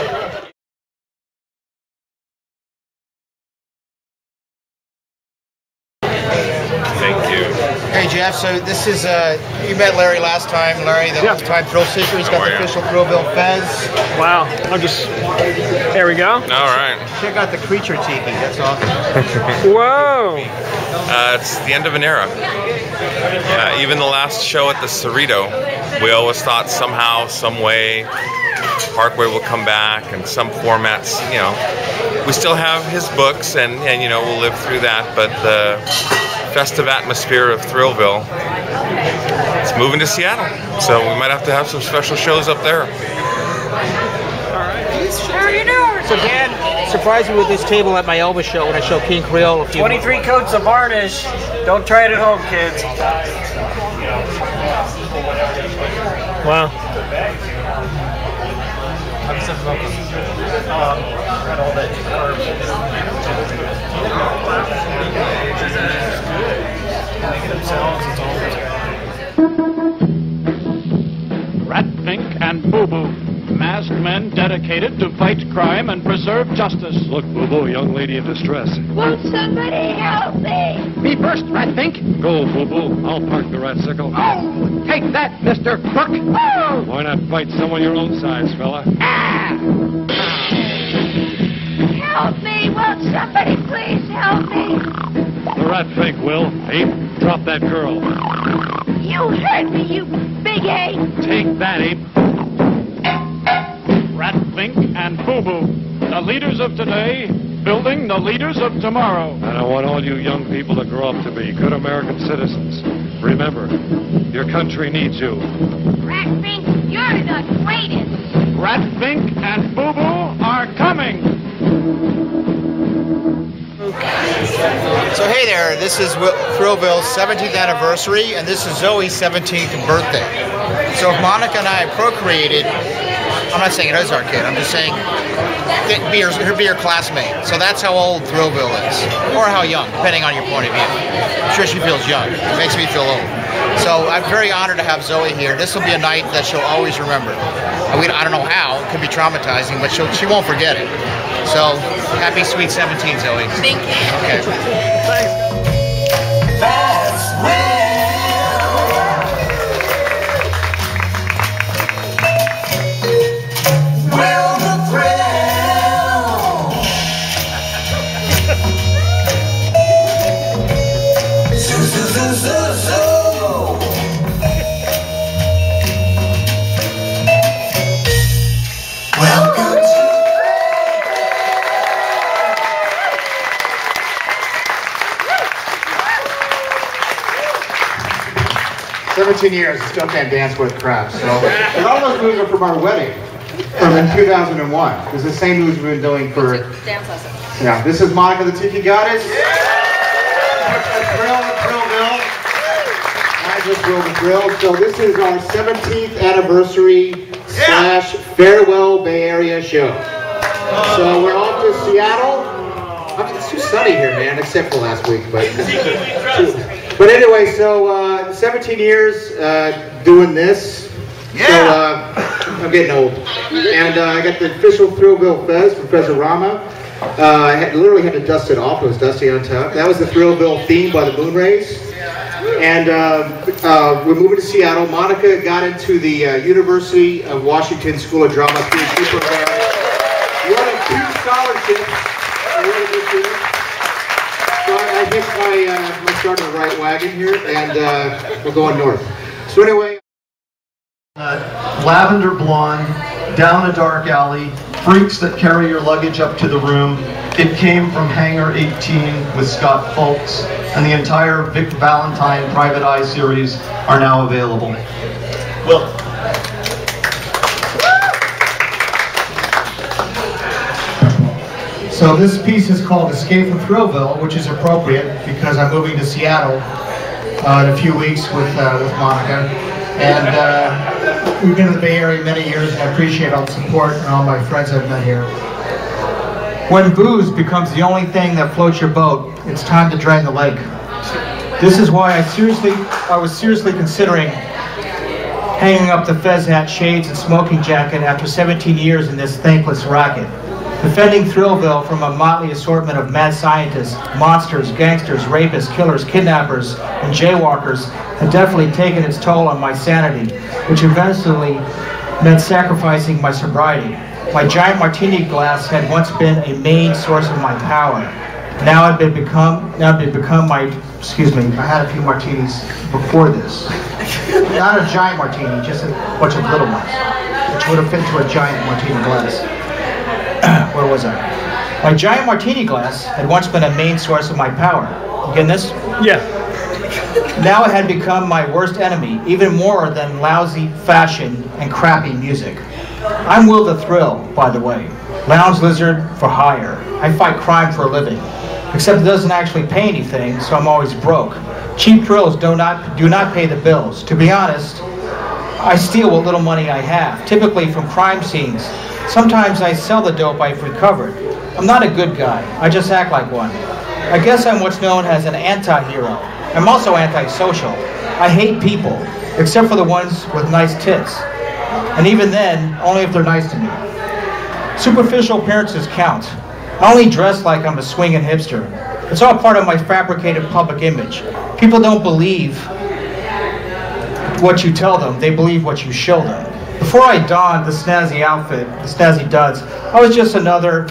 Hey Jeff, so this is, uh, you met Larry last time, Larry, the yeah. time thrill seeker. He's got oh, the yeah. official Thrillville Fez. Wow, I'll just, there we go. All right. Check out the creature tiki, that's awesome. Whoa. Uh, it's the end of an era. Uh, even the last show at the Cerrito, we always thought somehow, some way, Parkway will come back in some formats, you know. We still have his books, and, and you know, we'll live through that, but the festive atmosphere of Thrillville, it's moving to Seattle, so we might have to have some special shows up there. So Dan surprised me with this table at my Elvis show when I showed King Creole a few twenty-three coats of varnish. Don't try it at home, kids. Wow. Rat Pink and Boo Boo, man masked men dedicated to fight crime and preserve justice. Look, Boo-Boo, young lady in distress. Won't somebody help me? Me first, Ratfink. Go, Boo-Boo. I'll park the rat sickle. Oh, take that, Mister Crook. Oh. Why not fight someone your own size, fella? Ah. Help me! Won't somebody please help me? The rat fink will. Ape, drop that girl. You hurt me, you big ape! Take that, Ape. Ratfink and Boo-Boo, the leaders of today, building the leaders of tomorrow. And I want all you young people to grow up to be good American citizens. Remember, your country needs you. Ratfink, you're the greatest! Ratfink and Boo-Boo are coming! So hey there, this is Thrillville's seventeenth anniversary, and this is Zoe's seventeenth birthday. So if Monica and I procreated, I'm not saying it is our kid, I'm just saying that be her, her be her classmate. So that's how old Thrillville is, or how young, depending on your point of view. I'm sure she feels young. It makes me feel old. So I'm very honored to have Zoe here. This will be a night that she'll always remember. I mean, I don't know how, it could be traumatizing, but she'll, she won't forget it. So, happy sweet seventeen, Zoe. Thank you. Okay. Thanks. Will the thrill? Zoo, zoo, zoo, zoo, zoo. Welcome to seventeen years, I still can't dance with crap. So, and all those moves are from our wedding from in two thousand one. It's the same moves we've been doing for. Dance lesson. Yeah, this is Monica the Tiki Goddess. Thrill the Thrillville. I just Thrill the Thrill. So this is our seventeenth anniversary slash farewell Bay Area show. So we're off to Seattle. It's too sunny here, man, except for last week, but. But anyway, so uh, seventeen years uh, doing this. Yeah. So uh, I'm getting old, and uh, I got the official Thrillville Fez from Fezarama. Uh, I had, literally had to dust it off. It was dusty on top. That was the Thrillville theme by the Moonrays. And uh, uh, we're moving to Seattle. Monica got into the uh, University of Washington School of Drama PhD program. One of two scholarships. So I, I hit my, uh, my start on the right wagon here, and uh, we're going north. So anyway. Uh, lavender blonde, down a dark alley, freaks that carry your luggage up to the room. It came from Hangar eighteen with Scott Fultz, and the entire Vic Valentine Private Eye series are now available. Well, so this piece is called Escape from Thrillville, which is appropriate because I'm moving to Seattle uh, in a few weeks with, uh, with Monica. And uh, we've been in the Bay Area many years, and I appreciate all the support and all my friends I've met here. When booze becomes the only thing that floats your boat, it's time to drain the lake. This is why I seriously, I was seriously considering hanging up the fez hat, shades, and smoking jacket after seventeen years in this thankless racket. Defending Thrillville from a motley assortment of mad scientists, monsters, gangsters, rapists, killers, kidnappers, and jaywalkers had definitely taken its toll on my sanity, which eventually meant sacrificing my sobriety. My giant martini glass had once been a main source of my power. Now it had become, now it had become my, excuse me, I had a few martinis before this. Not a giant martini, just a bunch of little ones, which would have fit into a giant martini glass. Where was I? My giant martini glass had once been a main source of my power. You getting this? Yeah. Now it had become my worst enemy, even more than lousy fashion and crappy music. I'm Will the Thrill, by the way. Lounge lizard for hire. I fight crime for a living. Except it doesn't actually pay anything, so I'm always broke. Cheap thrills do not, do not pay the bills. To be honest, I steal what little money I have, typically from crime scenes. Sometimes I sell the dope I've recovered. I'm not a good guy. I just act like one. I guess I'm what's known as an anti-hero. I'm also antisocial. I hate people, except for the ones with nice tits. And even then, only if they're nice to me. Superficial appearances count. I only dress like I'm a swinging hipster. It's all part of my fabricated public image. People don't believe what you tell them, they believe what you show them. Before I donned the snazzy outfit, the snazzy duds, I was just another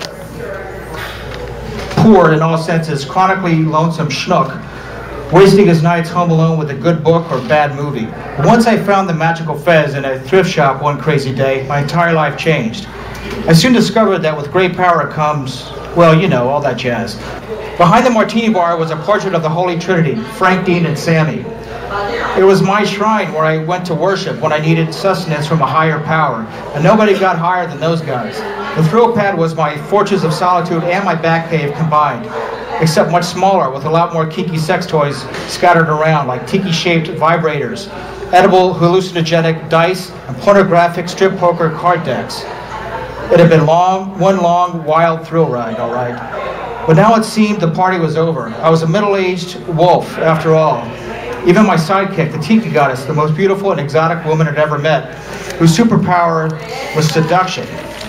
poor, in all senses, chronically lonesome schnook, wasting his nights home alone with a good book or bad movie. But once I found the magical fez in a thrift shop one crazy day, my entire life changed. I soon discovered that with great power comes, well, you know, all that jazz. Behind the martini bar was a portrait of the Holy Trinity, Frank, Dean, and Sammy. It was my shrine where I went to worship when I needed sustenance from a higher power, and nobody got higher than those guys. The thrill pad was my fortress of solitude and my back cave combined, except much smaller, with a lot more kinky sex toys scattered around, like tiki-shaped vibrators, edible hallucinogenic dice, and pornographic strip poker card decks. It had been long, one long, wild thrill ride, all right. But now it seemed the party was over. I was a middle-aged wolf, after all. Even my sidekick, the Tiki Goddess, the most beautiful and exotic woman I'd ever met, whose superpower was seduction,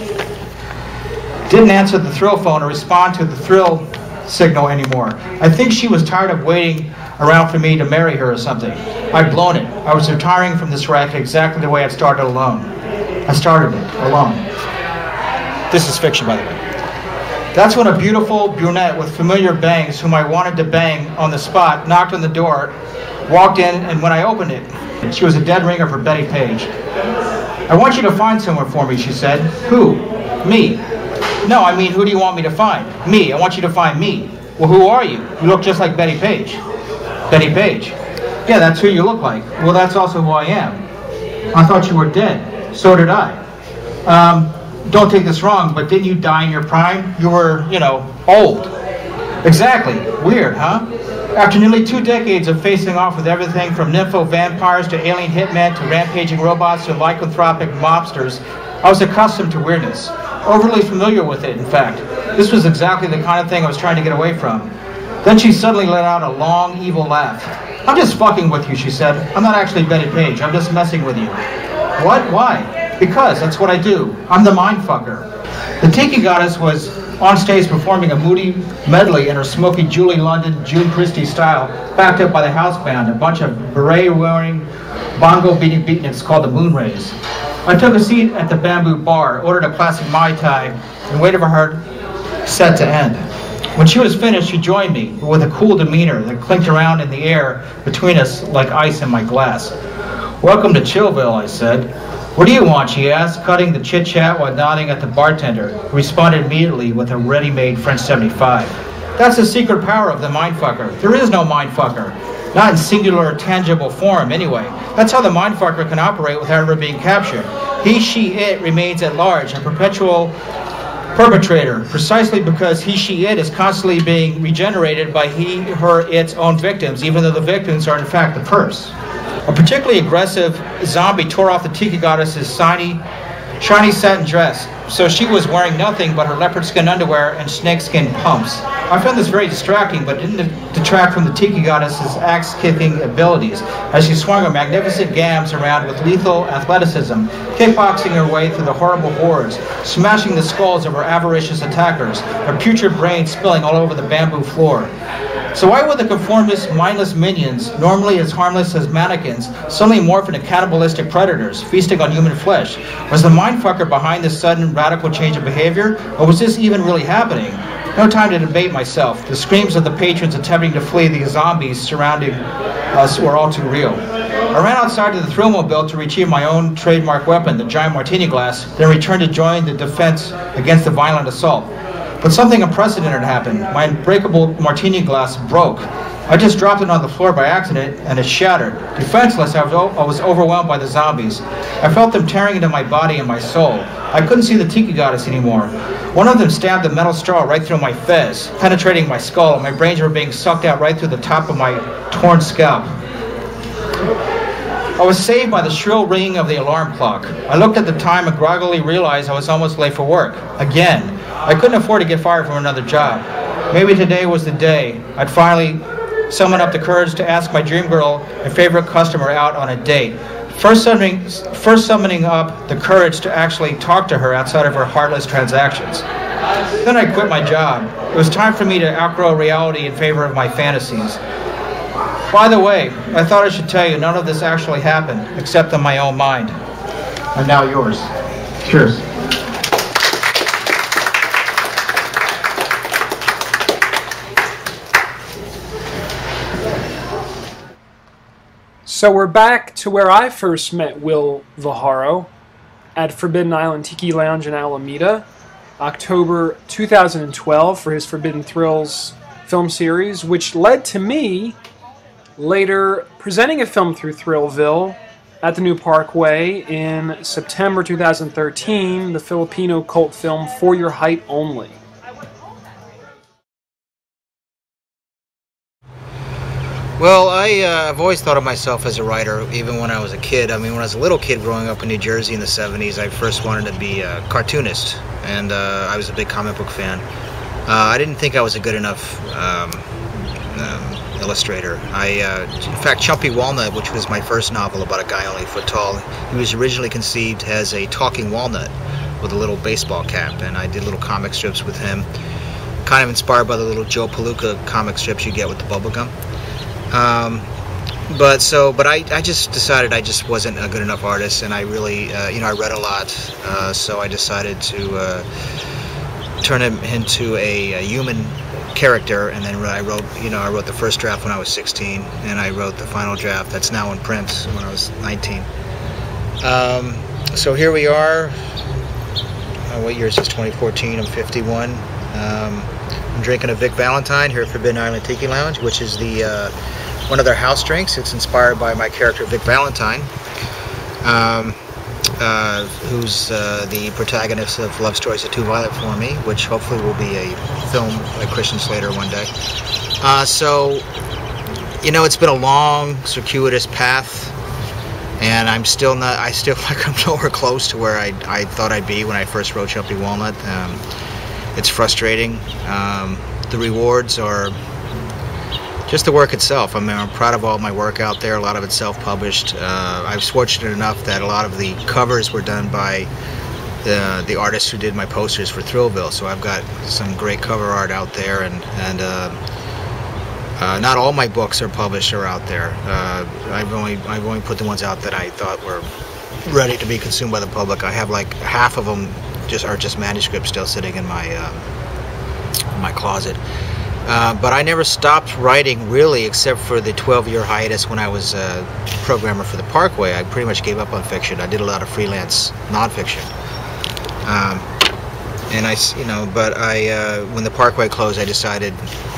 didn't answer the thrill phone or respond to the thrill signal anymore. I think she was tired of waiting around for me to marry her or something. I'd blown it. I was retiring from this racket exactly the way I'd started alone. I started it alone. This is fiction, by the way. That's when a beautiful brunette with familiar bangs, whom I wanted to bang on the spot, knocked on the door, walked in, and when I opened it, she was a dead ringer for Betty Page. I want you to find someone for me, she said. Who? Me. No, I mean, who do you want me to find? Me. I want you to find me. Well, who are you? You look just like Betty Page. Betty Page. Yeah, that's who you look like. Well, that's also who I am. I thought you were dead. So did I. Um, don't take this wrong, but didn't you die in your prime? You were, you know, old. Exactly. Weird, huh? After nearly two decades of facing off with everything from nympho-vampires to alien hitmen to rampaging robots to lycanthropic mobsters, I was accustomed to weirdness. Overly familiar with it, in fact. This was exactly the kind of thing I was trying to get away from. Then she suddenly let out a long, evil laugh. I'm just fucking with you, she said. I'm not actually Betty Page. I'm just messing with you. What? Why? Because that's what I do. I'm the mind fucker. The Tiki Goddess was on stage performing a moody medley in her smoky Julie London, June Christie style, backed up by the house band, a bunch of beret-wearing, bongo-beating beatniks called the Moonrays. I took a seat at the bamboo bar, ordered a classic Mai Tai, and waited for her set to end. When she was finished, she joined me, but with a cool demeanor that clinked around in the air between us like ice in my glass. Welcome to Chillville, I said. What do you want, she asked, cutting the chit-chat while nodding at the bartender, who responded immediately with a ready-made French seventy-five. That's the secret power of the mindfucker. There is no mindfucker. Not in singular, tangible form, anyway. That's how the mindfucker can operate without ever being captured. He, she, it remains at large, a perpetual perpetrator, precisely because he, she, it is constantly being regenerated by he, her, its own victims, even though the victims are in fact the purse. A particularly aggressive zombie tore off the Tiki Goddess's shiny, shiny satin dress, so she was wearing nothing but her leopard skin underwear and snakeskin pumps. I found this very distracting, but didn't detract from the Tiki Goddess's axe-kicking abilities, as she swung her magnificent gams around with lethal athleticism, kickboxing her way through the horrible horrors, smashing the skulls of her avaricious attackers, her putrid brains spilling all over the bamboo floor. So why would the conformist, mindless minions, normally as harmless as mannequins, suddenly morph into cannibalistic predators, feasting on human flesh? Was the mindfucker behind this sudden radical change of behavior, or was this even really happening? No time to debate myself. The screams of the patrons attempting to flee the zombies surrounding us were all too real. I ran outside to the Thrillmobile to retrieve my own trademark weapon, the giant martini glass, then returned to join the defense against the violent assault. But something unprecedented happened. My unbreakable martini glass broke. I just dropped it on the floor by accident, and it shattered. Defenseless, I was, I was overwhelmed by the zombies. I felt them tearing into my body and my soul. I couldn't see the Tiki Goddess anymore. One of them stabbed a metal straw right through my fez, penetrating my skull, and my brains were being sucked out right through the top of my torn scalp. I was saved by the shrill ringing of the alarm clock. I looked at the time and groggily realized I was almost late for work. Again. I couldn't afford to get fired from another job. Maybe today was the day I'd finally summon up the courage to ask my dream girl and favorite customer out on a date. First summoning, first summoning up the courage to actually talk to her outside of her heartless transactions. Then I quit my job. It was time for me to outgrow reality in favor of my fantasies. By the way, I thought I should tell you none of this actually happened, except in my own mind. And now yours. Cheers. So we're back to where I first met Will Viharo at Forbidden Island Tiki Lounge in Alameda, October two thousand twelve, for his Forbidden Thrills film series, which led to me later presenting a film through Thrillville at the New Parkway in September two thousand thirteen, the Filipino cult film For Your Height Only. Well, I, uh, I've always thought of myself as a writer, even when I was a kid. I mean, when I was a little kid growing up in New Jersey in the seventies, I first wanted to be a cartoonist, and uh, I was a big comic book fan. Uh, I didn't think I was a good enough um, um, illustrator. I, uh, in fact, Chumpy Walnut, which was my first novel about a guy only a foot tall, he was originally conceived as a talking walnut with a little baseball cap, and I did little comic strips with him, kind of inspired by the little Joe Palooka comic strips you get with the bubblegum. Um, but so, but I, I just decided I just wasn't a good enough artist, and I really, uh, you know, I read a lot, uh, so I decided to uh, turn him into a, a human character, and then I wrote, you know, I wrote the first draft when I was sixteen, and I wrote the final draft that's now in print when I was nineteen. Um, so here we are. Uh, what year is this? twenty fourteen. I'm fifty-one. Um, I'm drinking a Vic Valentine here at Forbidden Island Tiki Lounge, which is the uh, one of their house drinks. It's inspired by my character Vic Valentine, um, uh, who's uh, the protagonist of Love Stories Are Too Violent For Me, which hopefully will be a film by Christian Slater one day. Uh, so, you know, it's been a long, circuitous path, and I'm still not, I still feel like I'm nowhere close to where I, I thought I'd be when I first wrote Chumpy Walnut. Um, it's frustrating. Um, the rewards are just the work itself. I mean, I'm proud of all my work out there. A lot of it self-published. Uh, I was fortunate enough that a lot of the covers were done by the, the artists who did my posters for Thrillville. So I've got some great cover art out there, and, and uh, uh, not all my books are published or out there. Uh, I've only I've only put the ones out that I thought were ready to be consumed by the public. I have like half of them just are just manuscripts still sitting in my uh, in my closet. Uh, but I never stopped writing, really, except for the twelve-year hiatus when I was a programmer for the Parkway. I pretty much gave up on fiction. I did a lot of freelance nonfiction. Um, and I, you know, but I, uh, when the Parkway closed, I decided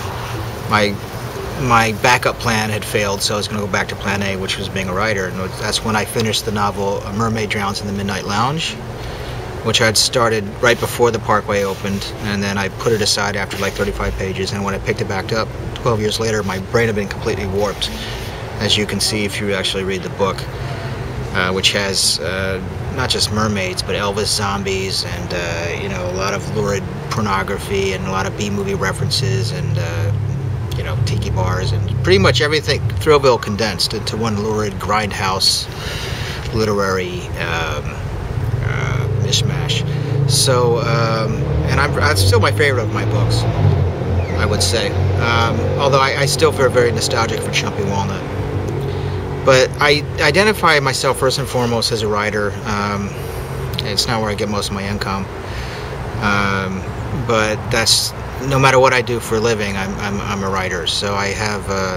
my my backup plan had failed, so I was going to go back to Plan A, which was being a writer. And that's when I finished the novel A Mermaid Drowns in the Midnight Lounge, which I'd started right before the Parkway opened, and then I put it aside after like thirty-five pages, and when I picked it back up twelve years later, my brain had been completely warped, as you can see if you actually read the book, uh, which has uh, not just mermaids, but Elvis zombies, and uh, you know, a lot of lurid pornography, and a lot of B-movie references, and uh, you know, tiki bars, and pretty much everything Thrillville condensed into one lurid grindhouse literary um, uh, mishmash. So, um, and I'm, that's still my favorite of my books, I would say. Um, although I, I still feel very nostalgic for Chumpy Walnut. But I identify myself first and foremost as a writer. Um, it's not where I get most of my income. Um, but that's, no matter what I do for a living, I'm, I'm, I'm a writer. So I have, uh,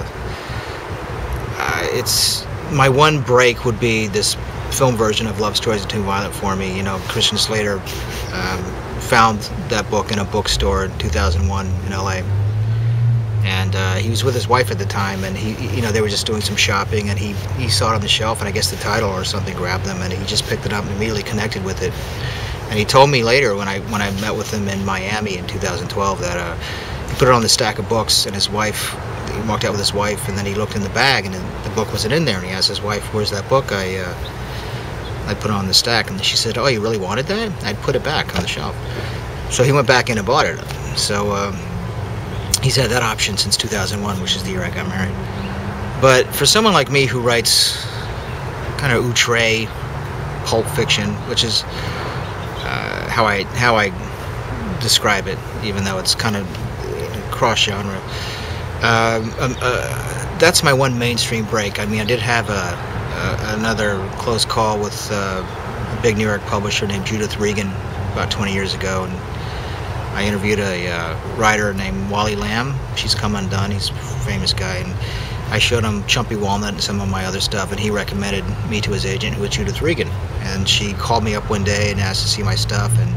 uh, it's, my one break would be this film version of Love Stories Are Too Violent For Me. You know, Christian Slater um, found that book in a bookstore in two thousand one in L A. And uh, he was with his wife at the time, and he, you know, they were just doing some shopping, and he, he saw it on the shelf, and I guess the title or something grabbed him, and he just picked it up and immediately connected with it. And he told me later, when I when I met with him in Miami in two thousand twelve, that uh, he put it on the stack of books, and his wife, he walked out with his wife, and then he looked in the bag, and the book wasn't in there, and he asked his wife, "Where's that book I uh, I put on the stack?" And she said, "Oh, you really wanted that?" I'd put it back on the shelf. So he went back in and bought it. So um, he's had that option since two thousand one, which is the year I got married. But for someone like me who writes kind of outre pulp fiction, which is uh, how I how I describe it, even though it's kind of cross genre. Um, um, uh, that's my one mainstream break. I mean, I did have a, a another close call with uh, a big New York publisher named Judith Regan about twenty years ago, and I interviewed a uh, writer named Wally Lamb. She's come undone. He's a famous guy, and I showed him Chumpy Walnut and some of my other stuff, and he recommended me to his agent, who was Judith Regan. And she called me up one day and asked to see my stuff, and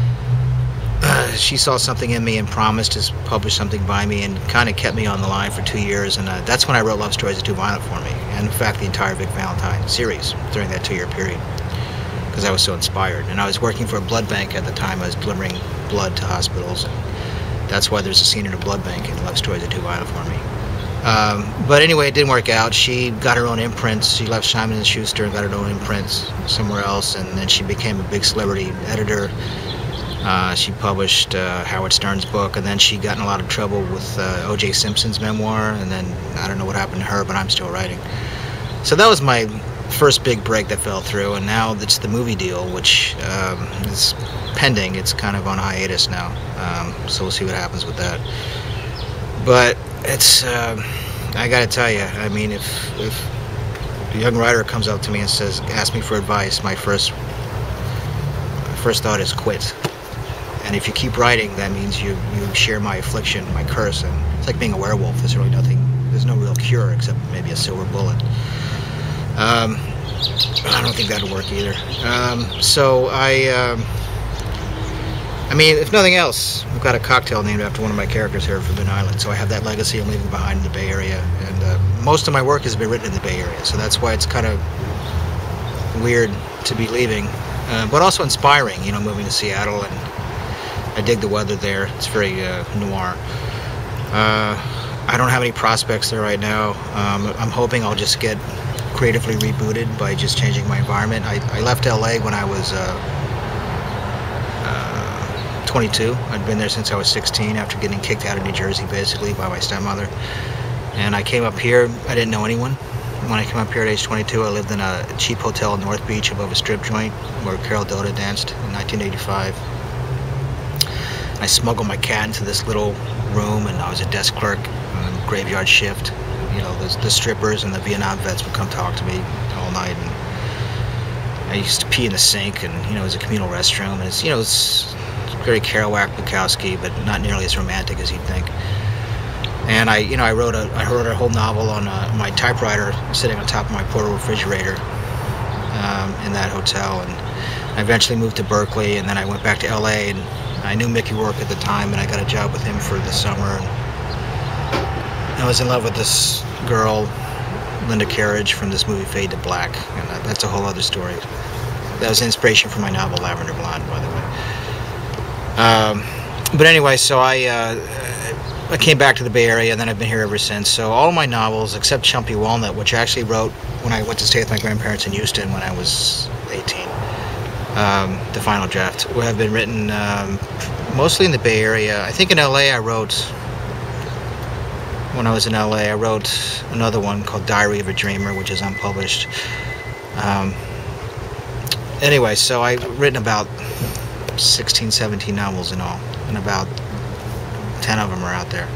uh, she saw something in me and promised to publish something by me, and kind of kept me on the line for two years. And uh, that's when I wrote Love Stories Are Too Violent for me, and in fact the entire Vic Valentine series during that two-year period, because I was so inspired. And I was working for a blood bank at the time. I was delivering blood to hospitals. That's why there's a scene in a blood bank in Love Stories Are Too Violent for me. Um, but anyway, it didn't work out. She got her own imprints. She left Simon and Schuster and got her own imprints somewhere else, and then she became a big celebrity editor. Uh, she published uh, Howard Stern's book, and then she got in a lot of trouble with uh, O J Simpson's memoir, and then I don't know what happened to her, but I'm still writing. So that was my first big break that fell through, and now it's the movie deal, which um, is pending. It's kind of on hiatus now, um, so we'll see what happens with that. But it's, uh, I gotta tell you, I mean, if, if a young writer comes up to me and says, ask me for advice, my first, first thought is quit. And if you keep writing, that means you, you share my affliction, my curse, and it's like being a werewolf. There's really nothing, there's no real cure except maybe a silver bullet. Um, I don't think that'll work either. Um, so I, um, I mean, if nothing else, I've got a cocktail named after one of my characters here from Forbidden Island, so I have that legacy I'm leaving behind in the Bay Area, and uh, most of my work has been written in the Bay Area, so that's why it's kind of weird to be leaving, uh, but also inspiring, you know, moving to Seattle, and I dig the weather there. It's very uh, noir. Uh, I don't have any prospects there right now. Um, I'm hoping I'll just get creatively rebooted by just changing my environment. I, I left L A when I was uh, uh, twenty-two. I'd been there since I was sixteen after getting kicked out of New Jersey basically by my stepmother. And I came up here, I didn't know anyone. When I came up here at age twenty-two, I lived in a cheap hotel in North Beach above a strip joint where Carol Dota danced in nineteen eighty-five. I smuggled my cat into this little room, and I was a desk clerk on a graveyard shift. You know, the, the strippers and the Vietnam vets would come talk to me all night, and I used to pee in the sink, and you know, it was a communal restroom, and it's, you know, it's very Kerouac, Bukowski, but not nearly as romantic as you'd think. And I, you know, I wrote a, I wrote a whole novel on uh, my typewriter sitting on top of my portable refrigerator um, in that hotel, and I eventually moved to Berkeley, and then I went back to L A, and I knew Mickey Rourke at the time, and I got a job with him for the summer. And I was in love with this girl, Linda Carriage, from this movie Fade to Black, and that, that's a whole other story. That was inspiration for my novel Lavender Blonde, by the way. Um, but anyway, so I uh, I came back to the Bay Area, and then I've been here ever since. So all of my novels, except Chumpy Walnut, which I actually wrote when I went to stay with my grandparents in Houston when I was eighteen. Um, the final draft have been written um, mostly in the Bay Area. I think in L A I wrote, when I was in L A, I wrote another one called Diary of a Dreamer, which is unpublished. Um, anyway, so I've written about sixteen, seventeen novels in all, and about ten of them are out there.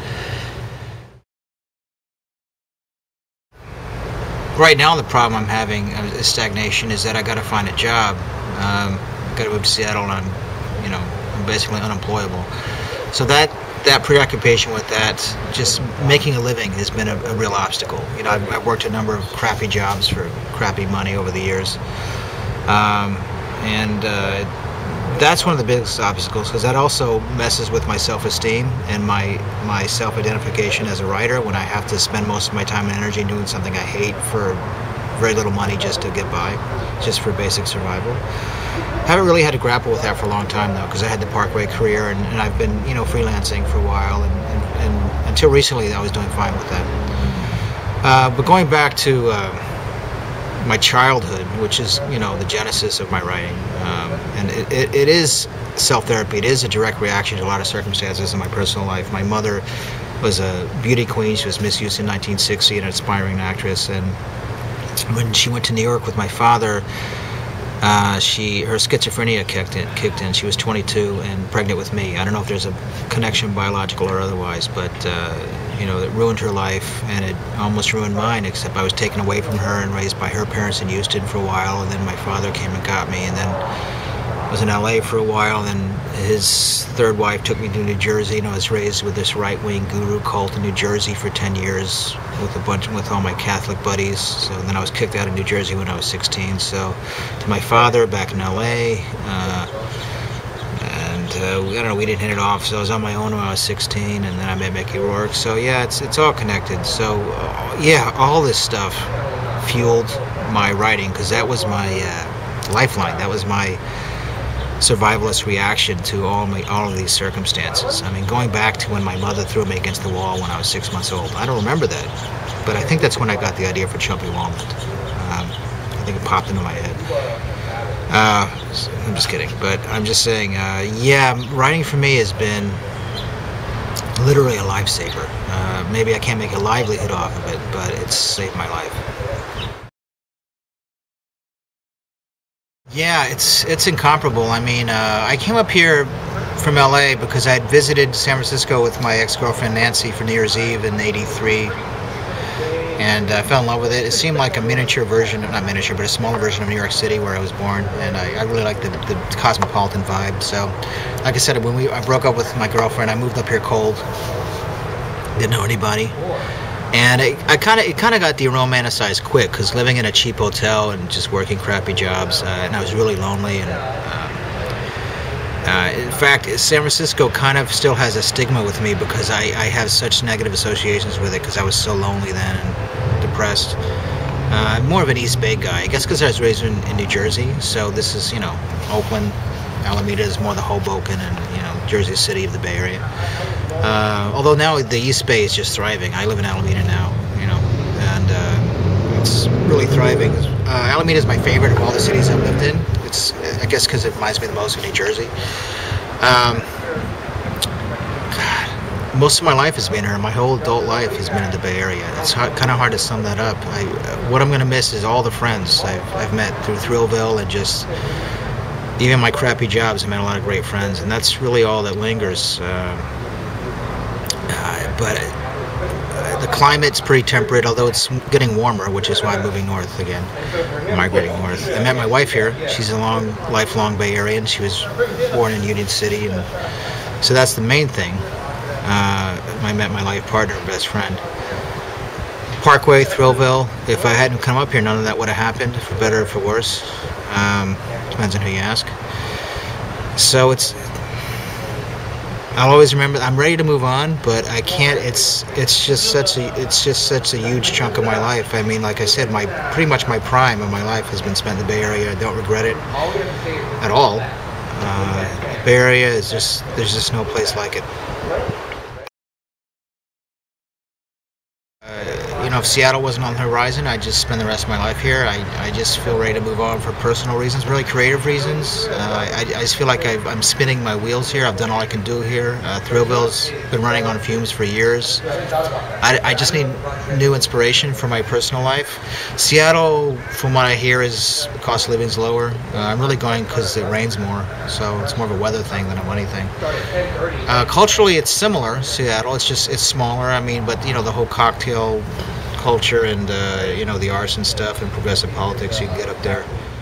Right now, the problem I'm having is stagnation, is that I got to find a job. Um, got to move to Seattle, and I'm, you know, I'm basically unemployable. So that that preoccupation with that, just making a living, has been a, a real obstacle. You know, I've, I've worked a number of crappy jobs for crappy money over the years, um, and uh, that's one of the biggest obstacles, because that also messes with my self-esteem and my my self-identification as a writer, when I have to spend most of my time and energy doing something I hate for very little money just to get by, just for basic survival. I haven't really had to grapple with that for a long time, though, because I had the Parkway career, and, and I've been, you know, freelancing for a while, and, and, and until recently I was doing fine with that. Uh, but going back to uh, my childhood, which is, you know, the genesis of my writing, um, and it, it, it is self-therapy. It is a direct reaction to a lot of circumstances in my personal life. My mother was a beauty queen. She was Miss Houston in nineteen sixty, an aspiring actress, and when she went to New York with my father, uh, she her schizophrenia kicked in. Kicked in. She was twenty-two and pregnant with me. I don't know if there's a connection, biological or otherwise, but uh, you know, it ruined her life, and it almost ruined mine. Except I was taken away from her and raised by her parents in Houston for a while, and then my father came and got me, and then I was in L A for a while. Then his third wife took me to New Jersey, and I was raised with this right-wing guru cult in New Jersey for ten years with a bunch with all my Catholic buddies. So then I was kicked out of New Jersey when I was sixteen. So to my father back in L A, uh, and uh, I don't know, we didn't hit it off. So I was on my own when I was sixteen, and then I met Mickey Rourke. So yeah, it's it's all connected. So uh, yeah, all this stuff fueled my writing, because that was my uh, lifeline. That was my survivalist reaction to all my all of these circumstances. I mean, going back to when my mother threw me against the wall when I was six months old. I don't remember that, but I think that's when I got the idea for Chumpy Walnut. Um, I think it popped into my head. Uh, I'm just kidding, but I'm just saying, uh, yeah, writing for me has been literally a lifesaver. Uh, maybe I can't make a livelihood off of it, but it's saved my life. Yeah, it's it's incomparable. I mean, uh, I came up here from L A because I had visited San Francisco with my ex-girlfriend Nancy for New Year's Eve in eighty-three, and I fell in love with it. It seemed like a miniature version, not miniature, but a smaller version of New York City where I was born, and I, I really liked the, the cosmopolitan vibe. So, like I said, when we I broke up with my girlfriend, I moved up here cold, didn't know anybody. And it, I kind of it kind of got deromanticized quick, because living in a cheap hotel and just working crappy jobs, uh, and I was really lonely. And um, uh, in fact, San Francisco kind of still has a stigma with me, because I, I have such negative associations with it, because I was so lonely then and depressed. Uh, I'm more of an East Bay guy, I guess, because I was raised in, in New Jersey. So this is, you know, Oakland, Alameda is more the Hoboken, and you know, Jersey City of the Bay Area. Uh, although now the East Bay is just thriving. I live in Alameda now, you know, and uh, it's really thriving. Uh, Alameda is my favorite of all the cities I've lived in. It's, I guess, because it reminds me the most of New Jersey. Um, God, most of my life has been here. My whole adult life has been in the Bay Area. It's kind of hard to sum that up. I, what I'm going to miss is all the friends I've, I've met through Thrillville, and just even my crappy jobs. I met a lot of great friends, and that's really all that lingers. Uh, Uh, but uh, the climate's pretty temperate, although it's getting warmer, which is why I'm moving north again, migrating north. I met my wife here. She's a long, lifelong Bay Area, and she was born in Union City, and so that's the main thing. Uh, I met my life partner, best friend. Parkway, Thrillville. If I hadn't come up here, none of that would have happened, for better or for worse. Um, depends on who you ask. So it's. I'll always remember. I'm ready to move on, but I can't. It's it's just such a it's just such a huge chunk of my life. I mean, like I said, my pretty much my prime of my life has been spent in the Bay Area. I don't regret it at all. Uh, Bay Area is just there's just no place like it. Uh, you know, if Seattle wasn't on the horizon, I'd just spend the rest of my life here. I, I just feel ready to move on for personal reasons, really creative reasons. Uh, I, I just feel like I've, I'm spinning my wheels here. I've done all I can do here. Uh, Thrillville's been running on fumes for years. I, I just need new inspiration for my personal life. Seattle, from what I hear, is the cost of living's lower. Uh, I'm really going because it rains more, so it's more of a weather thing than a money thing. Uh, culturally, it's similar, Seattle. It's just it's smaller. I mean, but you know, the whole cocktail culture and uh, you know, the arts and stuff and progressive politics, you can get up there.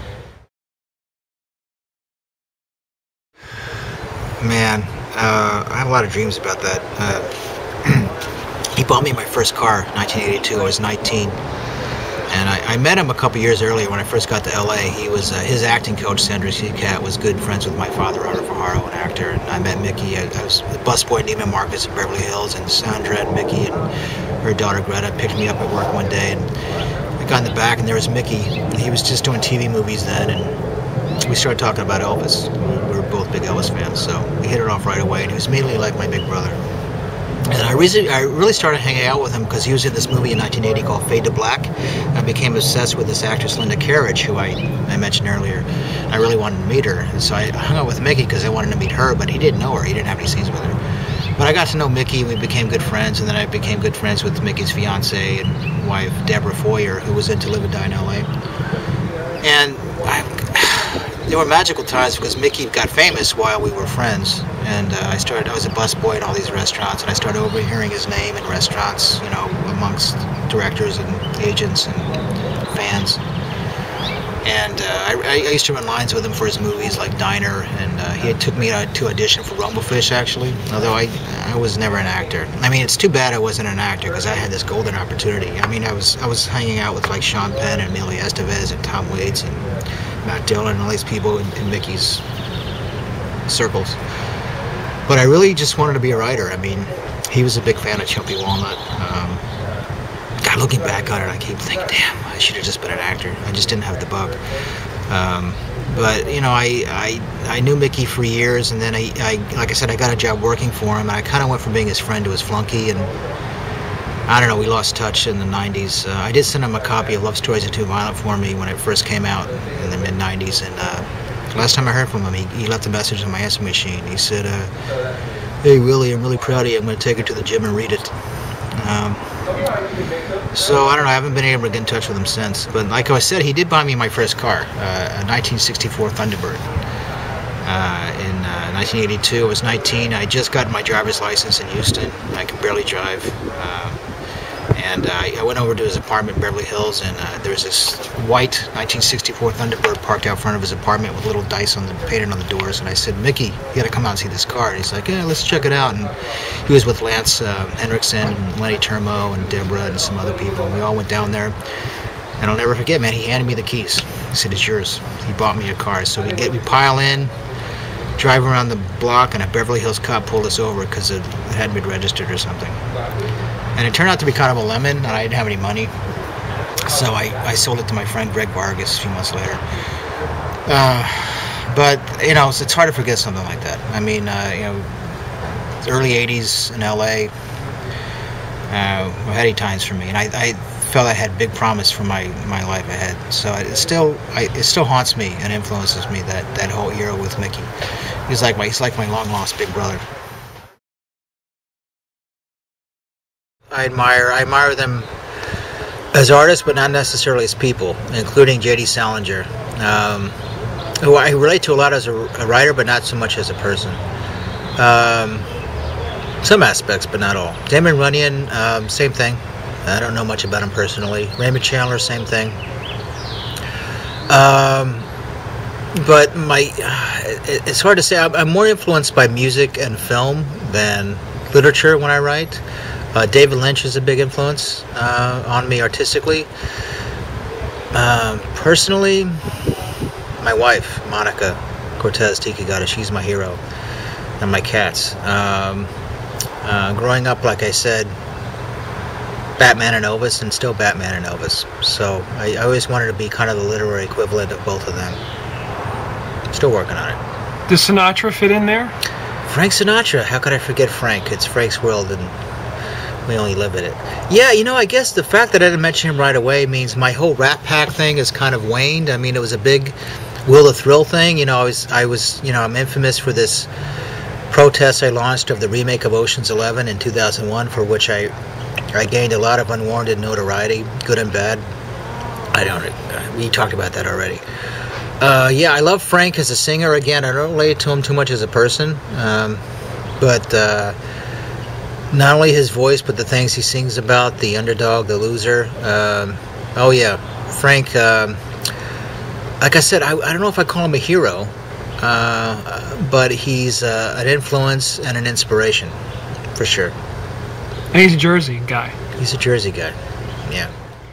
Man, uh, I have a lot of dreams about that. Uh, he bought me my first car in nineteen eighty-two. I was nineteen, and I, I met him a couple years earlier when I first got to L A. He was uh, his acting coach, Sandra Seacat, was good friends with my father, Viharo, an actor, and I met Mickey. I, I was the busboy at Neiman Marcus in Beverly Hills, and Sandra and Mickey and her daughter Greta picked me up at work one day, and I got in the back, and there was Mickey. He was just doing T V movies then, and we started talking about Elvis. We were both big Elvis fans, so we hit it off right away, and he was immediately like my big brother. And I really, I really started hanging out with him because he was in this movie in nineteen eighty called Fade to Black. I became obsessed with this actress, Linda Carriage, who I, I mentioned earlier. I really wanted to meet her, and so I hung out with Mickey because I wanted to meet her, but he didn't know her. He didn't have any scenes with her. but I got to know Mickey, and we became good friends, and then I became good friends with Mickey's fiance and wife, Deborah Foyer, who was in To Live and Die in L A. And I, they were magical times because Mickey got famous while we were friends, and uh, I started. I was a busboy at all these restaurants, and I started overhearing his name in restaurants, you know, amongst directors and agents and fans. And uh, I, I used to run lines with him for his movies like Diner, and uh, he took me to, to audition for Rumblefish, actually, although I I was never an actor. I mean, it's too bad I wasn't an actor because I had this golden opportunity. I mean, I was I was hanging out with like Sean Penn and Emilio Estevez and Tom Waits and Matt Dillon and all these people in, in Mickey's circles. But I really just wanted to be a writer. I mean, he was a big fan of Chumpy Walnut. Um, God, looking back on it, I keep thinking, damn, I should have just been an actor. I just didn't have the bug. Um, but, you know, I, I I knew Mickey for years, and then I, I like I said, I got a job working for him, and I kind of went from being his friend to his flunky, and I don't know, we lost touch in the nineties. Uh, I did send him a copy of Love Stories Are Too Violent for me when it first came out in the mid nineties, and uh, last time I heard from him, he, he left a message on my answering machine. He said, uh, hey, Willie, I'm really proud of you. I'm going to take it to the gym and read it. Um, So, I don't know, I haven't been able to get in touch with him since. But like I said, he did buy me my first car, uh, a nineteen sixty-four Thunderbird. Uh, in uh, nineteen eighty-two, I was nineteen. I just got my driver's license in Houston. I could barely drive. Uh, and uh, I went over to his apartment in Beverly Hills, and uh, there was this white nineteen sixty-four Thunderbird parked out front of his apartment with little dice on the painted on the doors. And I said, Mickey, you got to come out and see this car. And he's like, yeah, let's check it out. And he was with Lance uh, Henriksen and Lenny Turmo and Deborah and some other people. And we all went down there. And I'll never forget, man, he handed me the keys. He said, it's yours. He bought me a car. So we get we pile in, drive around the block, and a Beverly Hills cop pulled us over because it, it hadn't been registered or something. And it turned out to be kind of a lemon, and I didn't have any money. So I, I sold it to my friend Greg Vargas a few months later. Uh, but, you know, it's, it's hard to forget something like that. I mean, uh, you know, the early eighties in L A uh, were heady times for me. And I, I felt I had big promise for my, my life ahead. So it still I, it still haunts me and influences me, that, that whole era with Mickey. He's like my, he's like my long-lost big brother. I admire I admire them as artists, but not necessarily as people, including J D Salinger, um, who I relate to a lot as a, a writer, but not so much as a person. Um, some aspects, but not all. Damon Runyon, um, same thing. I don't know much about him personally. Raymond Chandler, same thing. Um, but my, it, it's hard to say. I'm, I'm more influenced by music and film than literature when I write. Uh, David Lynch is a big influence uh, on me artistically. Uh, personally, my wife, Monica Cortez Tikigata, she's my hero, and my cats. Um, uh, growing up, like I said, Batman and Elvis, and still Batman and Elvis. So I, I always wanted to be kind of the literary equivalent of both of them. Still working on it. Does Sinatra fit in there? Frank Sinatra. How could I forget Frank? It's Frank's world, and we only live in it. Yeah, you know, I guess the fact that I didn't mention him right away means my whole Rat Pack thing has kind of waned. I mean, it was a big Will the Thrill thing. You know, I was, I was, you know, I'm infamous for this protest I launched of the remake of Ocean's Eleven in two thousand one, for which I, I gained a lot of unwarranted notoriety, good and bad. I don't, we talked about that already. Uh, yeah, I love Frank as a singer. Again, I don't relate to him too much as a person, um, but uh, not only his voice, but the things he sings about, the underdog, the loser. Um, oh yeah, Frank, um, like I said, I, I don't know if I call him a hero, uh, but he's uh, an influence and an inspiration, for sure. And he's a Jersey guy. He's a Jersey guy, yeah.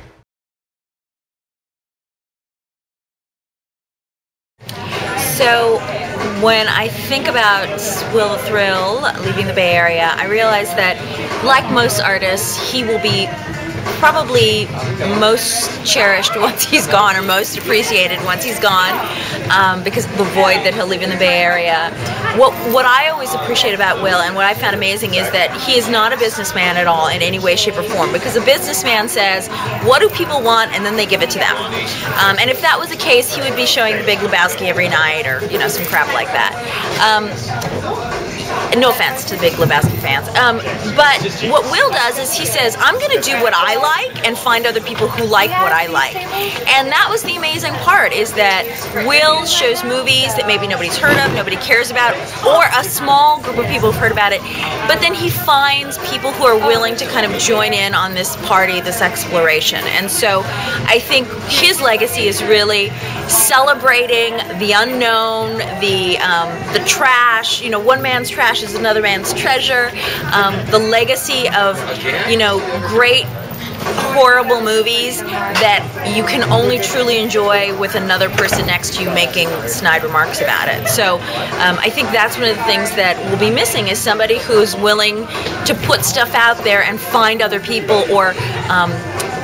So when I think about Will the Thrill leaving the Bay Area, I realize that, like most artists, he will be probably most cherished once he's gone, or most appreciated once he's gone, um, because of the void that he'll leave in the Bay Area. What, what I always appreciate about Will, and what I found amazing, is that he is not a businessman at all in any way, shape, or form, because a businessman says, what do people want, and then they give it to them. Um, and if that was the case, he would be showing The Big Lebowski every night, or, you know, some crap like that. Um, no offense to the Big Lebowski fans, um, but what Will does is he says, I'm going to do what I like and find other people who like what I like. And that was the amazing part, is that Will shows movies that maybe nobody's heard of, nobody cares about, or a small group of people have heard about it, but then he finds people who are willing to kind of join in on this party, this exploration. And so I think his legacy is really celebrating the unknown, the um, the trash. You know, one man's trash is another man's treasure. Um, the legacy of, you know, great horrible movies that you can only truly enjoy with another person next to you making snide remarks about it. So um, I think that's one of the things that we'll be missing, is somebody who's willing to put stuff out there and find other people, or um,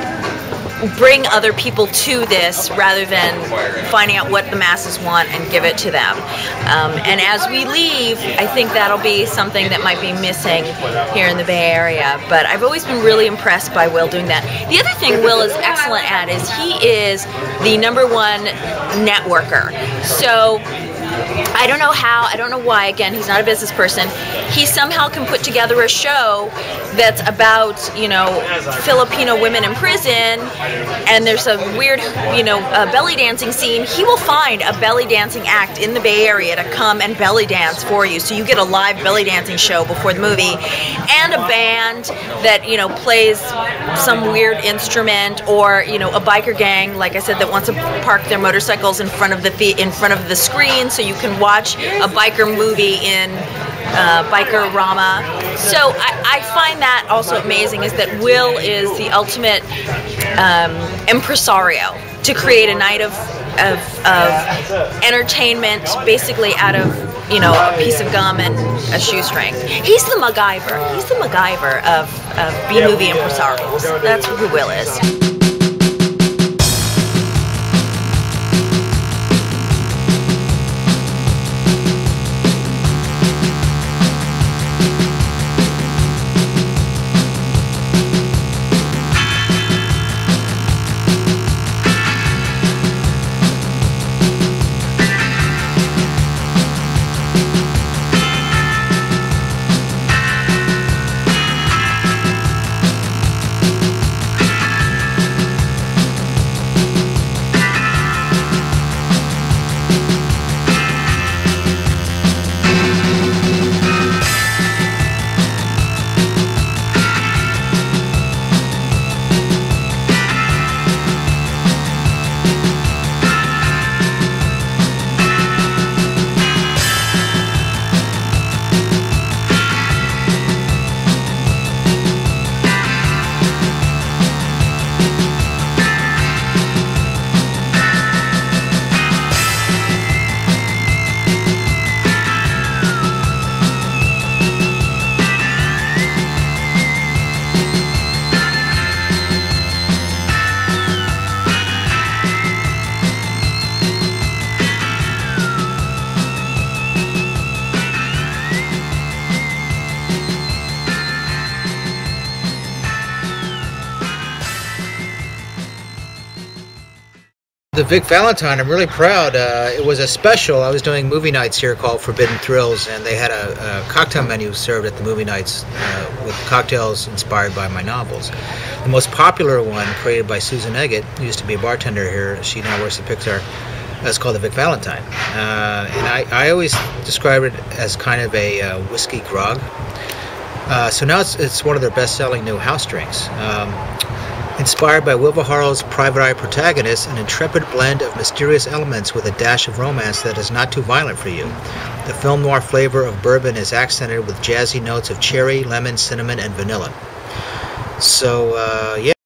bring other people to this rather than finding out what the masses want and give it to them. Um, and as we leave, I think that'll be something that might be missing here in the Bay Area. But I've always been really impressed by Will doing that. The other thing Will is excellent at is he is the number one networker. So I don't know how, I don't know why, again, he's not a business person. He somehow can put together a show that's about, you know, Filipino women in prison, and there's a weird, you know, uh, belly dancing scene. He will find a belly dancing act in the Bay Area to come and belly dance for you. So you get a live belly dancing show before the movie, and a band that, you know, plays some weird instrument, or, you know, a biker gang, like I said, that wants to park their motorcycles in front of the, in front of the screen, so you can watch a biker movie in uh, Biker-Rama. So I, I find that also amazing, is that Will is the ultimate um, impresario to create a night of, of, of entertainment basically out of, you know, a piece of gum and a shoestring. He's the MacGyver. He's the MacGyver of, of B-movie impresarios. That's who Will is. The Vic Valentine, I'm really proud. Uh, it was a special. I was doing movie nights here called Forbidden Thrills, and they had a, a cocktail menu served at the movie nights uh, with cocktails inspired by my novels. The most popular one, created by Susan Eggett, who used to be a bartender here, she now works at Pixar, is called the Vic Valentine. Uh, and I, I always describe it as kind of a uh, whiskey grog. Uh, so now it's, it's one of their best-selling new house drinks. Um, Inspired by Will Viharo's Private Eye protagonist, an intrepid blend of mysterious elements with a dash of romance that is not too violent for you. The film noir flavor of bourbon is accented with jazzy notes of cherry, lemon, cinnamon, and vanilla. So, uh, yeah.